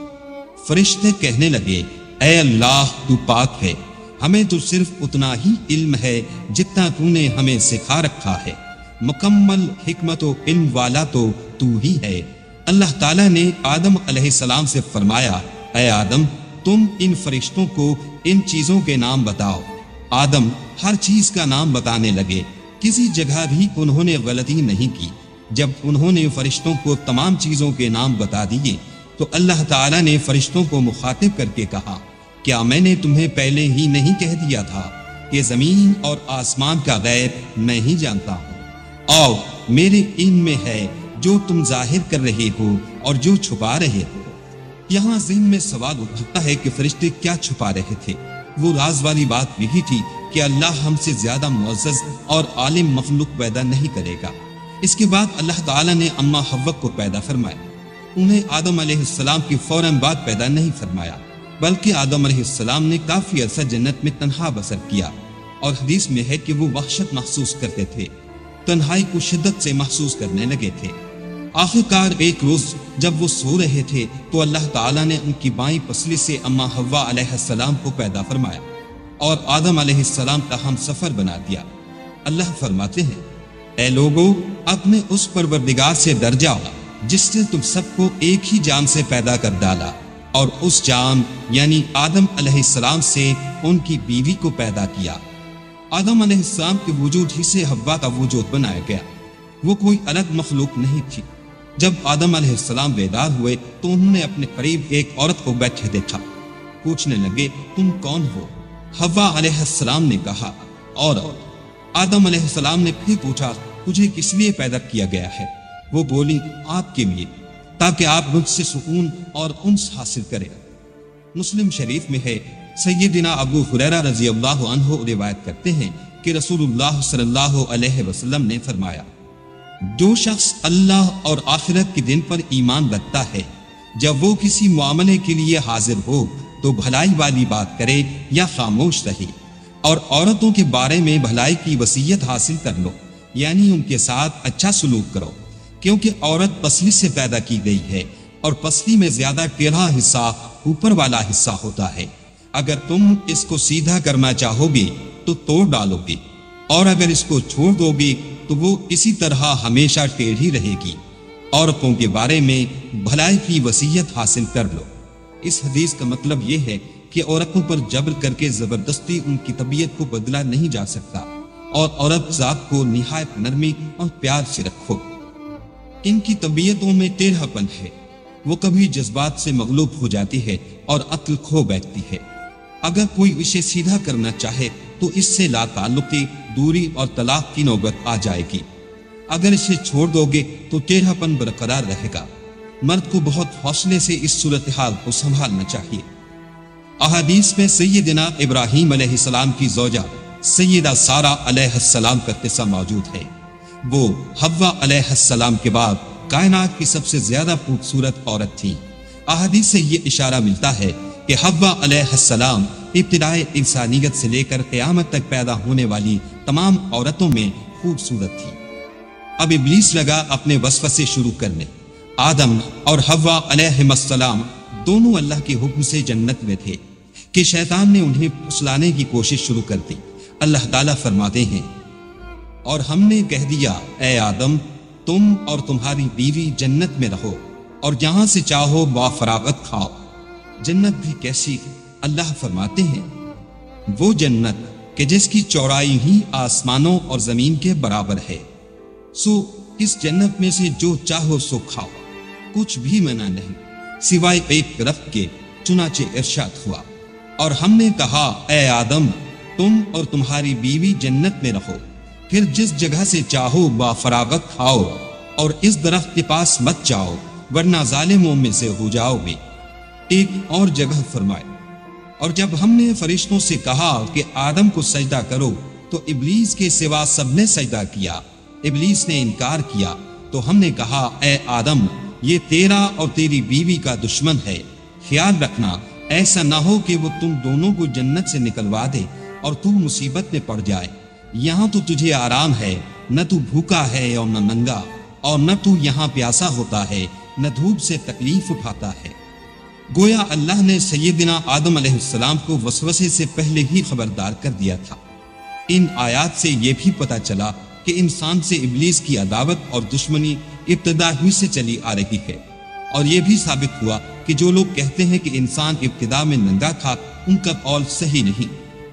فرشتے کہنے لگے، اے اللہ تو پاک ہے، ہمیں تو صرف اتنا ہی علم ہے جتنا تو نے ہمیں سکھا رکھا ہے، مکمل حکمت و علم والا تو ہی ہے۔ اللہ تعالیٰ نے آدم علیہ السلام سے فرمایا، اے آدم تم ان فرشتوں کو ان چیزوں کے نام بتاؤ۔ آدم ہر چیز کا نام بتانے لگے، کسی جگہ بھی انہوں نے غلطی نہیں کی۔ جب انہوں نے فرشتوں کو تمام چیزوں کے نام بتا دیے تو اللہ تعالیٰ نے فرشتوں کو مخاطب کر کے کہا، کیا میں نے تمہیں پہلے ہی نہیں کہہ دیا تھا کہ زمین اور آسمان کا غیب میں ہی جانتا ہوں، اور میرے علم میں ہے جو تم ظاہر کر رہے ہو اور جو چھپا رہے ہو۔ یہاں ذہن میں سوال اٹھتا ہے کہ فرشتے کیا چھپا رہے تھے؟ وہ راز والی بات یہی تھی کہ اللہ ہم سے زیادہ معزز اور عالم مخلوق پیدا نہیں کرے گا۔ اس کے بعد اللہ تعالیٰ نے اماں حوا کو پیدا فرمایا۔ انہیں آدم علیہ السلام کی فوراً بعد پیدا نہیں فرمایا، بلکہ آدم علیہ السلام نے کافی عرصہ جنت میں تنہا بسر کیا، اور حدیث میں ہے کہ وہ وحشت محسوس کرتے تھے، تنہائی کو شدت سے محسوس کرنے لگے تھے۔ آخر کار ایک روز جب وہ سو رہے تھے تو اللہ تعالیٰ نے ان کی بائیں پسلی سے اماں حوا علیہ السلام کو پیدا فرمایا اور آدم علیہ السلام کا ہم سفر بنا دیا۔ اللہ فرماتے ہیں، اے لوگو اپنے اس پروردگار سے ڈر جاؤ جس نے تم سب کو ایک ہی جان سے پیدا کر ڈالا، اور اس جان یعنی آدم علیہ السلام سے ان کی بیوی کو پیدا کیا۔ آدم علیہ السلام کے وجود ہی سے حوا کا وجود بنایا گیا، وہ کوئی الگ مخلوق نہیں تھی۔ جب آدم علیہ السلام بیدار ہوئے تو انہوں نے اپنے قریب ایک عورت کو بیٹھے دیکھا۔ پوچھنے لگے، تم کون ہو؟ حوا علیہ السلام نے کہا، عورت۔ آدم علیہ السلام نے پھر پوچھا، تجھے کس لیے پیدا کیا گیا ہے؟ وہ بولی، آپ کے لیے، تاکہ آپ مجھ سے سکون اور انس حاصل کریں۔ مسلم شریف میں ہے، سیدنا ابو ہریرہ رضی اللہ عنہ روایت کرتے ہیں کہ رسول اللہ صلی اللہ علیہ وسلم نے فرمایا، جو شخص اللہ اور آخرت کے دن پر ایمان رکھتا ہے، جب وہ کسی معاملے کے لیے حاضر ہو تو بھلائی والی بات کرے یا خاموش رہے، اور عورتوں کے بارے میں بھلائی کی وصیت حاصل کر لو، یعنی ان کے ساتھ اچھا سلوک کرو، کیونکہ عورت پسلی سے پیدا کی گئی ہے، اور پسلی میں زیادہ ٹیڑھا حصہ اوپر والا حصہ ہوتا ہے۔ اگر تم اس کو سیدھا کرنا چاہو گے تو توڑ ڈالو گے، اور اگر اس کو چھوڑ دو گے تو وہ اسی طرح ہمیشہ ٹیڑھی رہے گی۔ عورتوں کے بارے میں بھلائی کی وصیت حاصل کر لو۔ اس حدیث کا مطلب یہ ہے کہ عورتوں پر جبر کر کے زبردستی ان کی طبیعت کو بدلا نہیں جا سکتا، اور عورت ذات کو نہایت نرمی اور پیار سے رکھو۔ ان کی طبیعتوں میں ٹیڑھا پن ہے، وہ کبھی جذبات سے مغلوب ہو جاتی ہے اور عقل کھو بیٹھتی ہے۔ اگر کوئی اسے سیدھا کرنا چاہے تو اس سے لا تعلقی، دوری اور طلاق کی نوبت آ جائے گی۔ اگر اسے چھوڑ دو گے تو ٹیڑھا پن برقرار رہے گا۔ مرد کو بہت حوصلے سے اس صورتحال کو سنبھالنا چاہیے۔ احادیث میں سیدنا ابراہیم علیہ السلام کی زوجہ سیدہ سارہ علیہ السلام کا قصہ موجود ہے۔ وہ حوا علیہ السلام کے بعد کائنات کی سب سے زیادہ خوبصورت عورت تھی۔ احادیث سے یہ اشارہ ملتا ہے کہ حوا علیہ السلام ابتدائے انسانیت سے لے کر قیامت تک پیدا ہونے والی تمام عورتوں میں خوبصورت تھی۔ اب ابلیس لگا اپنے وسوسے شروع کرنے۔ آدم اور حوا علیہ السلام دونوں اللہ کے حکم سے جنت میں تھے کہ شیطان نے انہیں پھسلانے کی کوشش شروع کر دی۔ اللہ تعالیٰ فرماتے ہیں، اور ہم نے کہہ دیا اے آدم تم اور تمہاری بیوی جنت میں رہو اور جہاں سے چاہو بافراغت کھاؤ۔ جنت بھی کیسی؟ اللہ فرماتے ہیں، وہ جنت کہ جس کی چوڑائی ہی آسمانوں اور زمین کے برابر ہے، سو اس جنت میں سے جو چاہو سو کھاؤ، کچھ بھی منع نہیں سوائے ایک درخت کے۔ چنانچہ ارشاد ہوا، اور ہم نے کہا اے آدم تم اور تمہاری بیوی جنت میں رہو، پھر جس جگہ سے چاہو بافراغت کھاؤ، اور اس درخت کے پاس مت جاؤ ورنہ ظالموں میں سے ہو جاؤ گے۔ ایک اور جگہ فرمائے، اور جب ہم نے فرشتوں سے کہا کہ آدم کو سجدہ کرو تو ابلیس کے سوا سب نے سجدہ کیا۔ ابلیس نے انکار کیا تو ہم نے کہا اے آدم یہ تیرا اور تیری بیوی کا دشمن ہے، خیال رکھنا ایسا نہ ہو کہ وہ تم دونوں کو جنت سے نکلوا دے اور تو مصیبت میں پڑ جائے۔ یہاں تو تجھے آرام ہے، نہ تو بھوکا ہے اور نہ ننگا، اور نہ تو یہاں پیاسا ہوتا ہے نہ دھوپ سے تکلیف اٹھاتا ہے۔ گویا اللہ نے سیدنا آدم علیہ السلام کو وسوسے سے پہلے ہی خبردار کر دیا تھا۔ ان آیات سے یہ بھی پتہ چلا کہ انسان سے ابلیس کی عداوت اور دشمنی ابتدا ہی سے چلی آ رہی ہے، اور یہ بھی ثابت ہوا کہ جو لوگ کہتے ہیں کہ انسان ابتدا میں ننگا تھا ان کا قول صحیح نہیں،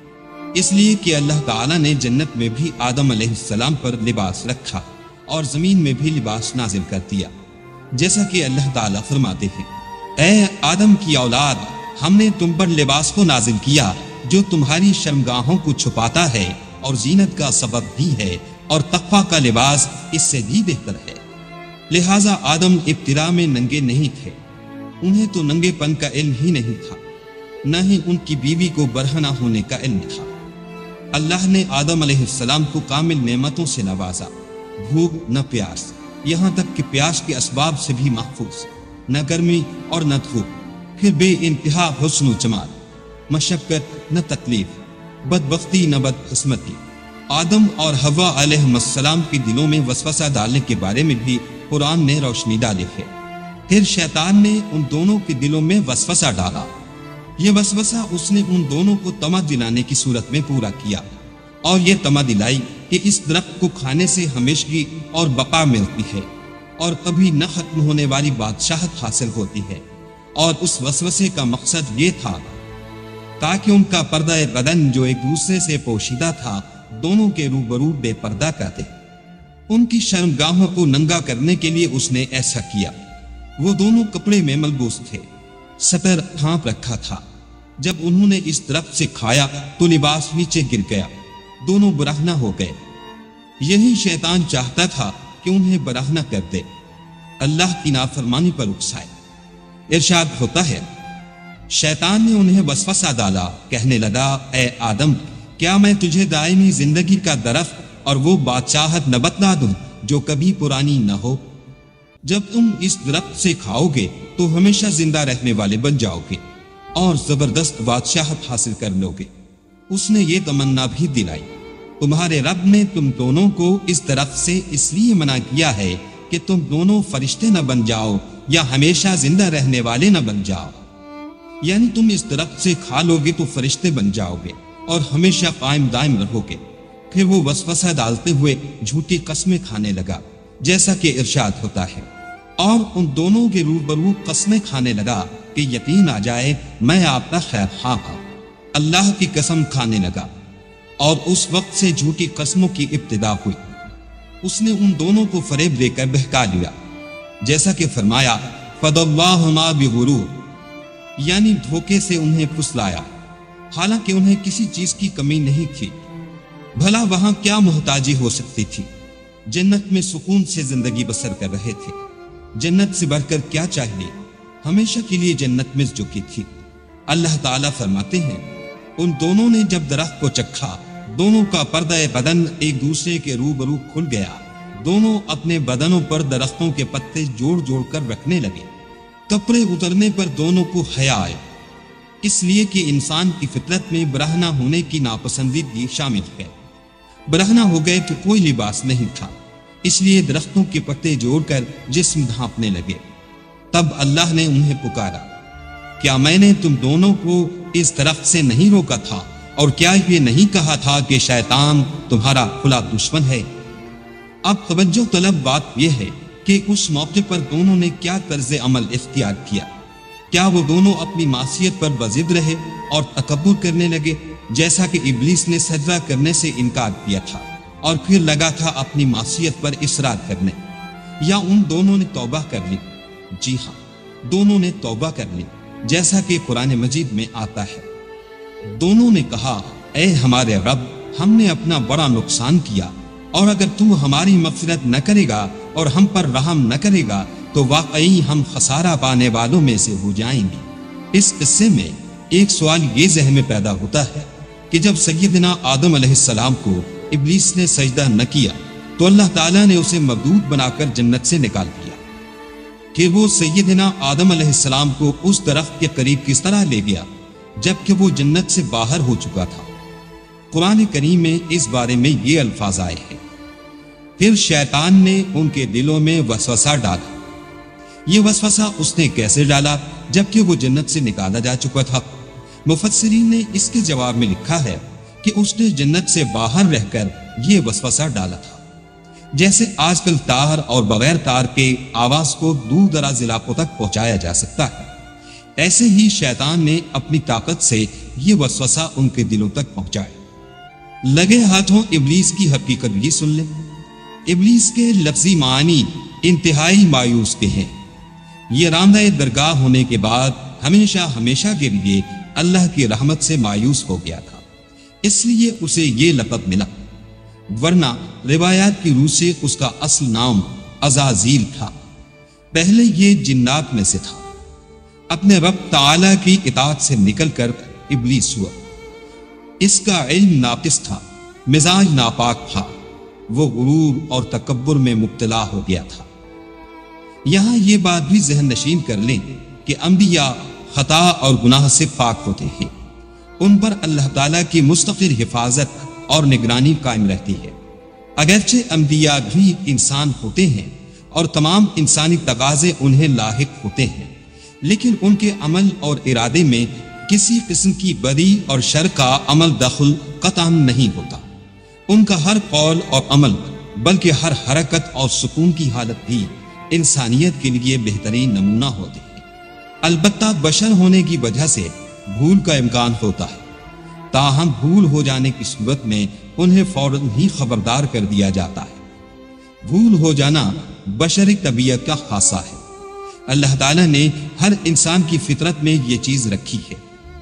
اس لیے کہ اللہ تعالیٰ نے جنت میں بھی آدم علیہ السلام پر لباس رکھا اور زمین میں بھی لباس نازل کر دیا، جیسا کہ اللہ تعالیٰ فرماتے ہیں، اے آدم کی اولاد ہم نے تم پر لباس کو نازل کیا جو تمہاری شرمگاہوں کو چھپاتا ہے اور زینت کا سبب بھی ہے، اور تقویٰ کا لباس اس سے بھی بہتر ہے۔ لہٰذا آدم ابتدا میں ننگے نہیں تھے، انہیں تو ننگے پن کا علم ہی نہیں تھا، نہ ہی ان کی بیوی کو برہنہ ہونے کا علم تھا۔ اللہ نے آدم علیہ السلام کو کامل نعمتوں سے نوازا، بھوک نہ پیاس، یہاں تک کہ پیاس کے اسباب سے بھی محفوظ، نہ گرمی اور نہ دھوپ، پھر بے انتہا حسن و جمال، مشقت نہ تکلیف، بدبختی نہ بدقسمتی۔ آدم اور حوا علیہ السلام کے دلوں میں وسوسہ ڈالنے کے بارے میں بھی قرآن نے روشنی ڈالی ہے۔ پھر شیطان نے ان دونوں کے دلوں میں وسوسہ ڈالا، یہ وسوسہ اس نے ان دونوں کو طمع دلانے کی صورت میں پورا کیا، اور یہ طمع دلائی کہ اس درخت کو کھانے سے ہمیشگی اور بقا ملتی ہے اور کبھی نہ ختم ہونے والی بادشاہت حاصل ہوتی ہے، اور اس وسوسے کا مقصد یہ تھا تاکہ ان کا پردہ بدن جو ایک دوسرے سے پوشیدہ تھا دونوں کے روبرو بے پردہ کر دے۔ ان کی شرمگاہوں کو ننگا کرنے کے لیے اس نے ایسا کیا۔ وہ دونوں کپڑے میں ملبوس تھے، سطر ڈھانپ رکھا تھا۔ جب انہوں نے اس درخت سے کھایا تو لباس نیچے گر گیا، دونوں برہنہ ہو گئے۔ یہی شیطان چاہتا تھا کہ انہیں برہنہ کر دے، اللہ کی نافرمانی پر اکسائے۔ ارشاد ہوتا ہے، شیطان نے انہیں وسوسہ ڈالا، کہنے لگا اے آدم کیا میں تجھے دائمی زندگی کا درخت اور وہ بادشاہت نہ بتلا دوں جو کبھی پرانی نہ ہو؟ جب تم اس درخت سے کھاؤ گے تو ہمیشہ زندہ رہنے والے بن جاؤ گے اور زبردست بادشاہت حاصل کر لو گے۔ اس نے یہ تمنا بھی دلائی، تمہارے رب نے تم دونوں کو اس درخت سے اس لیے منع کیا ہے کہ تم دونوں فرشتے نہ بن جاؤ یا ہمیشہ زندہ رہنے والے نہ بن جاؤ، یعنی تم اس درخت سے کھا لو گے تو فرشتے بن جاؤ گے اور ہمیشہ قائم دائم رہو گے۔ پھر وہ وسوسہ ڈالتے ہوئے جھوٹی قسمیں کھانے لگا، جیسا کہ ارشاد ہوتا ہے، اور ان دونوں کے روبرو قسمیں کھانے لگا کہ یقین آ جائے میں آپ کا خیر خواہ ہوں۔ اللہ کی قسم کھانے لگا اور اس وقت سے جھوٹی قسموں کی ابتدا ہوئی۔ اس نے ان دونوں کو فریب دے کر بہکا لیا، جیسا کہ فرمایا فَضَلَّاهُمَا بِغُرُورٍ، یعنی دھوکے سے انہیں پھسلایا، حالانکہ انہیں کسی چیز کی کمی نہیں تھی۔ بھلا وہاں کیا محتاجی ہو سکتی تھی؟ جنت میں سکون سے زندگی بسر کر رہے تھے۔ جنت سے بڑھ کر کیا چاہیے؟ ہمیشہ کے لیے جنت مل چکی تھی۔ اللہ تعالیٰ فرماتے ہیں ان دونوں نے جب درخت کو چکھا، دونوں کا پردہ بدن ایک دوسرے کے روبرو کھل گیا۔ دونوں اپنے بدنوں پر درختوں کے پتے جوڑ جوڑ کر رکھنے لگے۔ کپڑے اترنے پر دونوں کو حیا آئے، اس لیے کہ انسان کی فطرت میں برہنہ ہونے کی ناپسندیدگی شامل ہے۔ برہنہ ہو گئے تو کوئی لباس نہیں تھا، اس لیے درختوں کے پتے جوڑ کر جسم ڈھانپنے لگے۔ تب اللہ نے انہیں پکارا، کیا میں نے تم دونوں کو اس درخت سے نہیں روکا تھا؟ اور کیا یہ نہیں کہا تھا کہ شیطان تمہارا کھلا دشمن ہے؟ اب توجہ طلب بات یہ ہے کہ اس موقع پر دونوں نے کیا طرز عمل اختیار کیا۔ کیا وہ دونوں اپنی معصیت پر بضد رہے اور تکبر کرنے لگے، جیسا کہ ابلیس نے سجدہ کرنے سے انکار کیا تھا اور پھر لگا تھا اپنی معصیت پر اصرار کرنے، یا ان دونوں نے توبہ کر لی؟ جی ہاں، دونوں نے توبہ کر لی، جیسا کہ قرآن مجید میں آتا ہے۔ دونوں نے کہا، اے ہمارے رب، ہم نے اپنا بڑا نقصان کیا، اور اگر تو ہماری مغفرت نہ کرے گا اور ہم پر رحم نہ کرے گا تو واقعی ہم خسارہ پانے والوں میں سے ہو جائیں گے۔ اس قصے میں ایک سوال یہ ذہن میں پیدا ہوتا ہے کہ جب سیدنا آدم علیہ السلام کو ابلیس نے سجدہ نہ کیا تو اللہ تعالیٰ نے اسے مردود بنا کر جنت سے نکال دیا، کہ وہ سیدنا آدم علیہ السلام کو اس درخت کے قریب کس طرح لے گیا جبکہ وہ جنت سے باہر ہو چکا تھا؟ قرآن کریم میں اس بارے میں یہ الفاظ آئے ہیں، پھر شیطان نے ان کے دلوں میں وسوسہ ڈالا۔ یہ وسوسہ اس نے کیسے ڈالا جبکہ وہ جنت سے نکالا جا چکا تھا؟ مفسرین نے اس کے جواب میں لکھا ہے کہ اس نے جنت سے باہر رہ کر یہ وسوسہ ڈالا تھا، جیسے آج کل تار اور بغیر تار کے آواز کو دور دراز علاقوں تک پہنچایا جا سکتا ہے، ایسے ہی شیطان نے اپنی طاقت سے یہ وسوسہ ان کے دلوں تک پہنچایا۔ لگے ہاتھوں ابلیس کی حقیقت بھی سن لیں۔ ابلیس کے لفظی معنی انتہائی مایوس کے ہیں۔ یہ راندہ درگاہ ہونے کے بعد ہمیشہ ہمیشہ کے لیے اللہ کی رحمت سے مایوس ہو گیا تھا، اس لیے اسے یہ لقب ملا، ورنہ روایات کی روح سے اس کا اصل نام عزازیل تھا۔ پہلے یہ جنات میں سے تھا، اپنے رب تعالی کی اطاعت سے نکل کر ابلیس ہوا۔ اس کا علم ناقص تھا، مزاج ناپاک تھا، وہ غرور اور تکبر میں مبتلا ہو گیا تھا۔ یہاں یہ بات بھی ذہن نشین کر لیں کہ انبیاء خطا اور گناہ سے پاک ہوتے ہیں، ان پر اللہ تعالیٰ کی مستقل حفاظت اور نگرانی قائم رہتی ہے۔ اگرچہ انبیاء بھی انسان ہوتے ہیں اور تمام انسانی تقاضے انہیں لاحق ہوتے ہیں، لیکن ان کے عمل اور ارادے میں کسی قسم کی بدی اور شر کا عمل دخل قطعاً نہیں ہوتا۔ ان کا ہر قول اور عمل، بلکہ ہر حرکت اور سکون کی حالت بھی انسانیت کے لیے بہترین نمونہ ہوتے ہیں۔ البتہ بشر ہونے کی وجہ سے بھول کا امکان ہوتا ہے، تاہم بھول ہو جانے کی صورت میں انہیں فوراً ہی خبردار کر دیا جاتا ہے۔ بھول ہو جانا بشری طبیعت کا خاصہ ہے۔ اللہ تعالیٰ نے ہر انسان کی فطرت میں یہ چیز رکھی ہے۔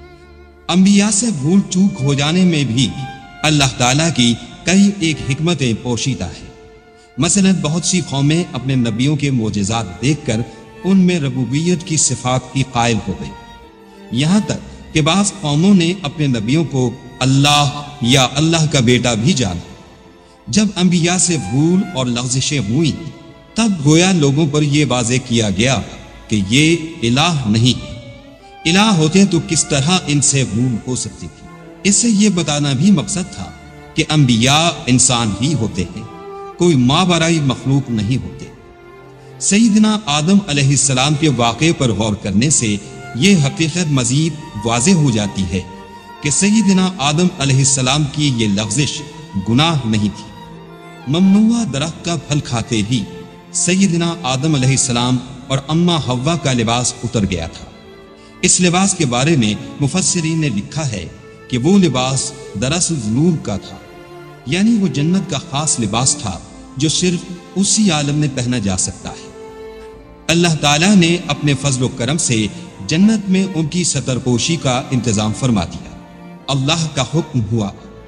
انبیاء سے بھول چوک ہو جانے میں بھی اللہ تعالیٰ کی کئی ایک حکمتیں پوشیدہ ہیں۔ مثلا بہت سی قومیں اپنے نبیوں کے معجزات دیکھ کر ان میں ربوبیت کی صفات کی قائل ہو گئی، یہاں تک کہ بعض قوموں نے اپنے نبیوں کو اللہ یا اللہ کا بیٹا بھی جانا۔ جب انبیاء سے بھول اور لغزشیں ہوئیں تب گویا لوگوں پر یہ واضح کیا گیا کہ یہ الہ نہیں ہے۔ الہ ہوتے تو کس طرح ان سے بھول ہو سکتی تھی؟ اس سے یہ بتانا بھی مقصد تھا کہ انبیاء انسان ہی ہوتے ہیں، کوئی مابرائی مخلوق نہیں ہوتے۔ سیدنا آدم علیہ السلام کے واقعے پر غور کرنے سے یہ حقیقت مزید واضح ہو جاتی ہے کہ سیدنا آدم علیہ السلام کی یہ لغزش گناہ نہیں تھی۔ ممنوعہ درخت کا پھل کھاتے ہی سیدنا آدم علیہ السلام اور اماں حوا کا لباس اتر گیا تھا۔ اس لباس کے بارے میں مفسرین نے لکھا ہے کہ وہ لباس دراصل نور کا تھا، یعنی وہ جنت کا خاص لباس تھا جو صرف اسی عالم میں پہنا جا سکتا ہے۔ اللہ تعالیٰ نے اپنے فضل و کرم سے جنت میں ان کی سترپوشی کا انتظام فرما دیا۔ اللہ کا حکم ہوا،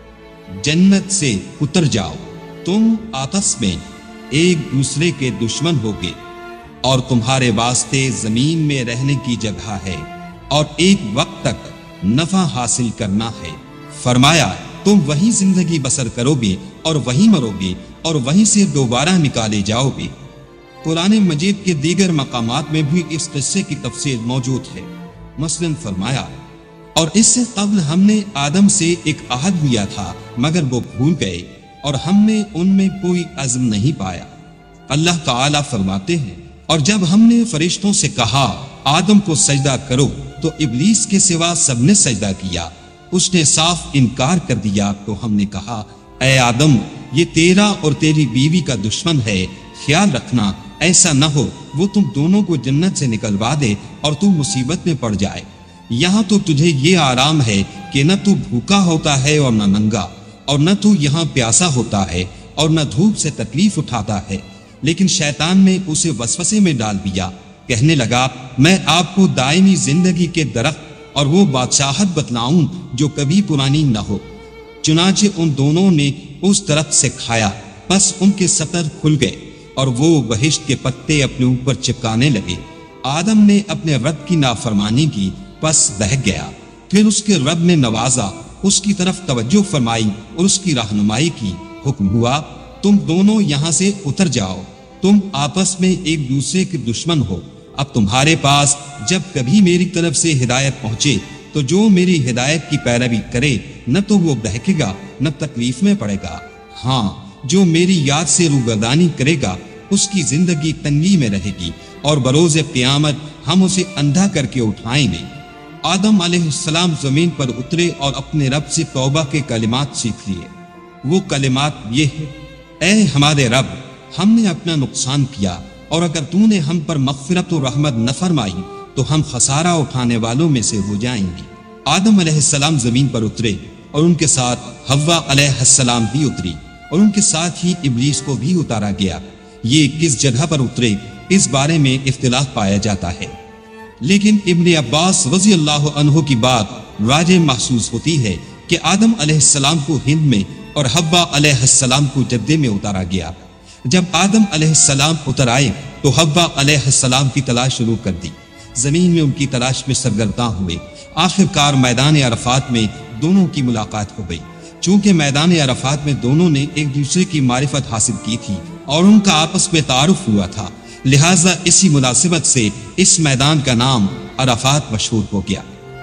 جنت سے اتر جاؤ، تم آپس میں ایک دوسرے کے دشمن ہوگے اور تمہارے واسطے زمین میں رہنے کی جگہ ہے اور ایک وقت تک نفع حاصل کرنا ہے۔ فرمایا تم وہیں زندگی بسر کرو گے اور وہیں مرو گے اور وہیں سے دوبارہ نکالے جاؤ گے۔ قرآن مجید کے دیگر مقامات میں بھی اس قصے کی تفصیل موجود ہے۔ مثلاً فرمایا، اور اس سے قبل ہم نے آدم سے ایک عہد لیا تھا مگر وہ بھول گئے اور ہم نے ان میں کوئی عزم نہیں پایا۔ اللہ تعالیٰ فرماتے ہیں، اور جب ہم نے فرشتوں سے کہا آدم کو سجدہ کرو تو ابلیس کے سوا سب نے سجدہ کیا، اس نے صاف انکار کر دیا۔ تو ہم نے کہا، اے آدم، یہ تیرا اور تیری بیوی کا دشمن ہے، خیال رکھنا ایسا نہ ہو وہ تم دونوں کو جنت سے نکلوا دے اور تو مصیبت میں پڑ جائے۔ یہاں تو تجھے یہ آرام ہے کہ نہ تو بھوکا ہوتا ہے اور نہ ننگا، اور نہ تو یہاں پیاسا ہوتا ہے اور نہ دھوپ سے تکلیف اٹھاتا ہے۔ لیکن شیطان نے اسے وسوسے میں ڈال دیا، کہنے لگا، میں آپ کو دائمی زندگی کے درخت اور وہ بادشاہت بتلاؤں جو کبھی پرانی نہ ہو۔ چنانچہ ان دونوں نے اس درخت سے کھایا، پس ان کے سطر کھل گئے اور وہ بہشت کے پتے اپنے اوپر چپکانے لگے۔ آدم نے اپنے رب کی نافرمانی کی، پس بہک گیا۔ پھر اس کے رب نے نوازا، اس کی طرف توجہ فرمائی اور اس کی رہنمائی کی۔ حکم ہوا، تم دونوں یہاں سے اتر جاؤ، تم آپس میں ایک دوسرے کے دشمن ہو۔ اب تمہارے پاس جب کبھی میری طرف سے ہدایت پہنچے تو جو میری ہدایت کی پیروی کرے نہ تو وہ بہکے گا نہ تکلیف میں پڑے گا، ہاں جو میری یاد سے روگردانی کرے گا اس کی زندگی تنگی میں رہے گی اور بروز قیامت ہم اسے اندھا کر کے اٹھائیں گے۔ آدم علیہ السلام زمین پر اترے اور اپنے رب سے توبہ کے کلمات سیکھ لیے۔ وہ کلمات یہ ہے، اے ہمارے رب، ہم نے اپنا نقصان کیا اور اگر تو نے ہم پر مغفرت و رحمت نہ فرمائی تو ہم خسارہ اٹھانے والوں میں سے ہو جائیں گے۔ آدم علیہ السلام زمین پر اترے اور ان کے ساتھ حوا علیہ السلام بھی اتری اور ان کے ساتھ ہی ابلیس کو بھی اتارا گیا۔ یہ کس جگہ پر اترے اس بارے میں اختلاف پایا جاتا ہے، لیکن ابن عباس رضی اللہ عنہ کی بات راجح محسوس ہوتی ہے کہ آدم علیہ السلام کو ہند میں اور حوا علیہ السلام کو جدے میں اتارا گیا۔ جب آدم علیہ السلام اتر آئے تو حوا علیہ السلام کی تلاش شروع کر دی، زمین میں ان کی تلاش میں سرگرداں ہوئے۔ آخر کار میدان عرفات میں دونوں کی ملاقات ہو گئی۔ چونکہ میدان عرفات میں دونوں نے ایک دوسرے کی معرفت حاصل کی تھی اور ان کا آپس میں تعارف ہوا تھا، لہٰذا اسی مناسبت سے اس میدان کا نام عرفات مشہور ہو گیا۔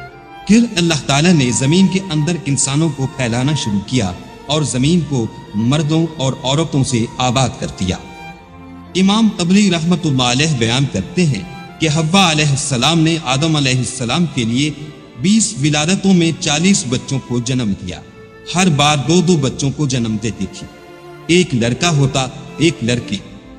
پھر اللہ تعالیٰ نے زمین کے اندر انسانوں کو پھیلانا شروع کیا اور زمین کو مردوں اور عورتوں سے آباد کر دیا۔ امام طبری رحمۃ اللہ علیہ بیان کرتے ہیں کہ حوا علیہ السلام نے آدم علیہ السلام کے لیے 20 ولادتوں میں 40 بچوں کو جنم دیا۔ ہر بار 2 بچوں کو جنم دیتی تھی، ایک لڑکا ہوتا ایک لڑکی۔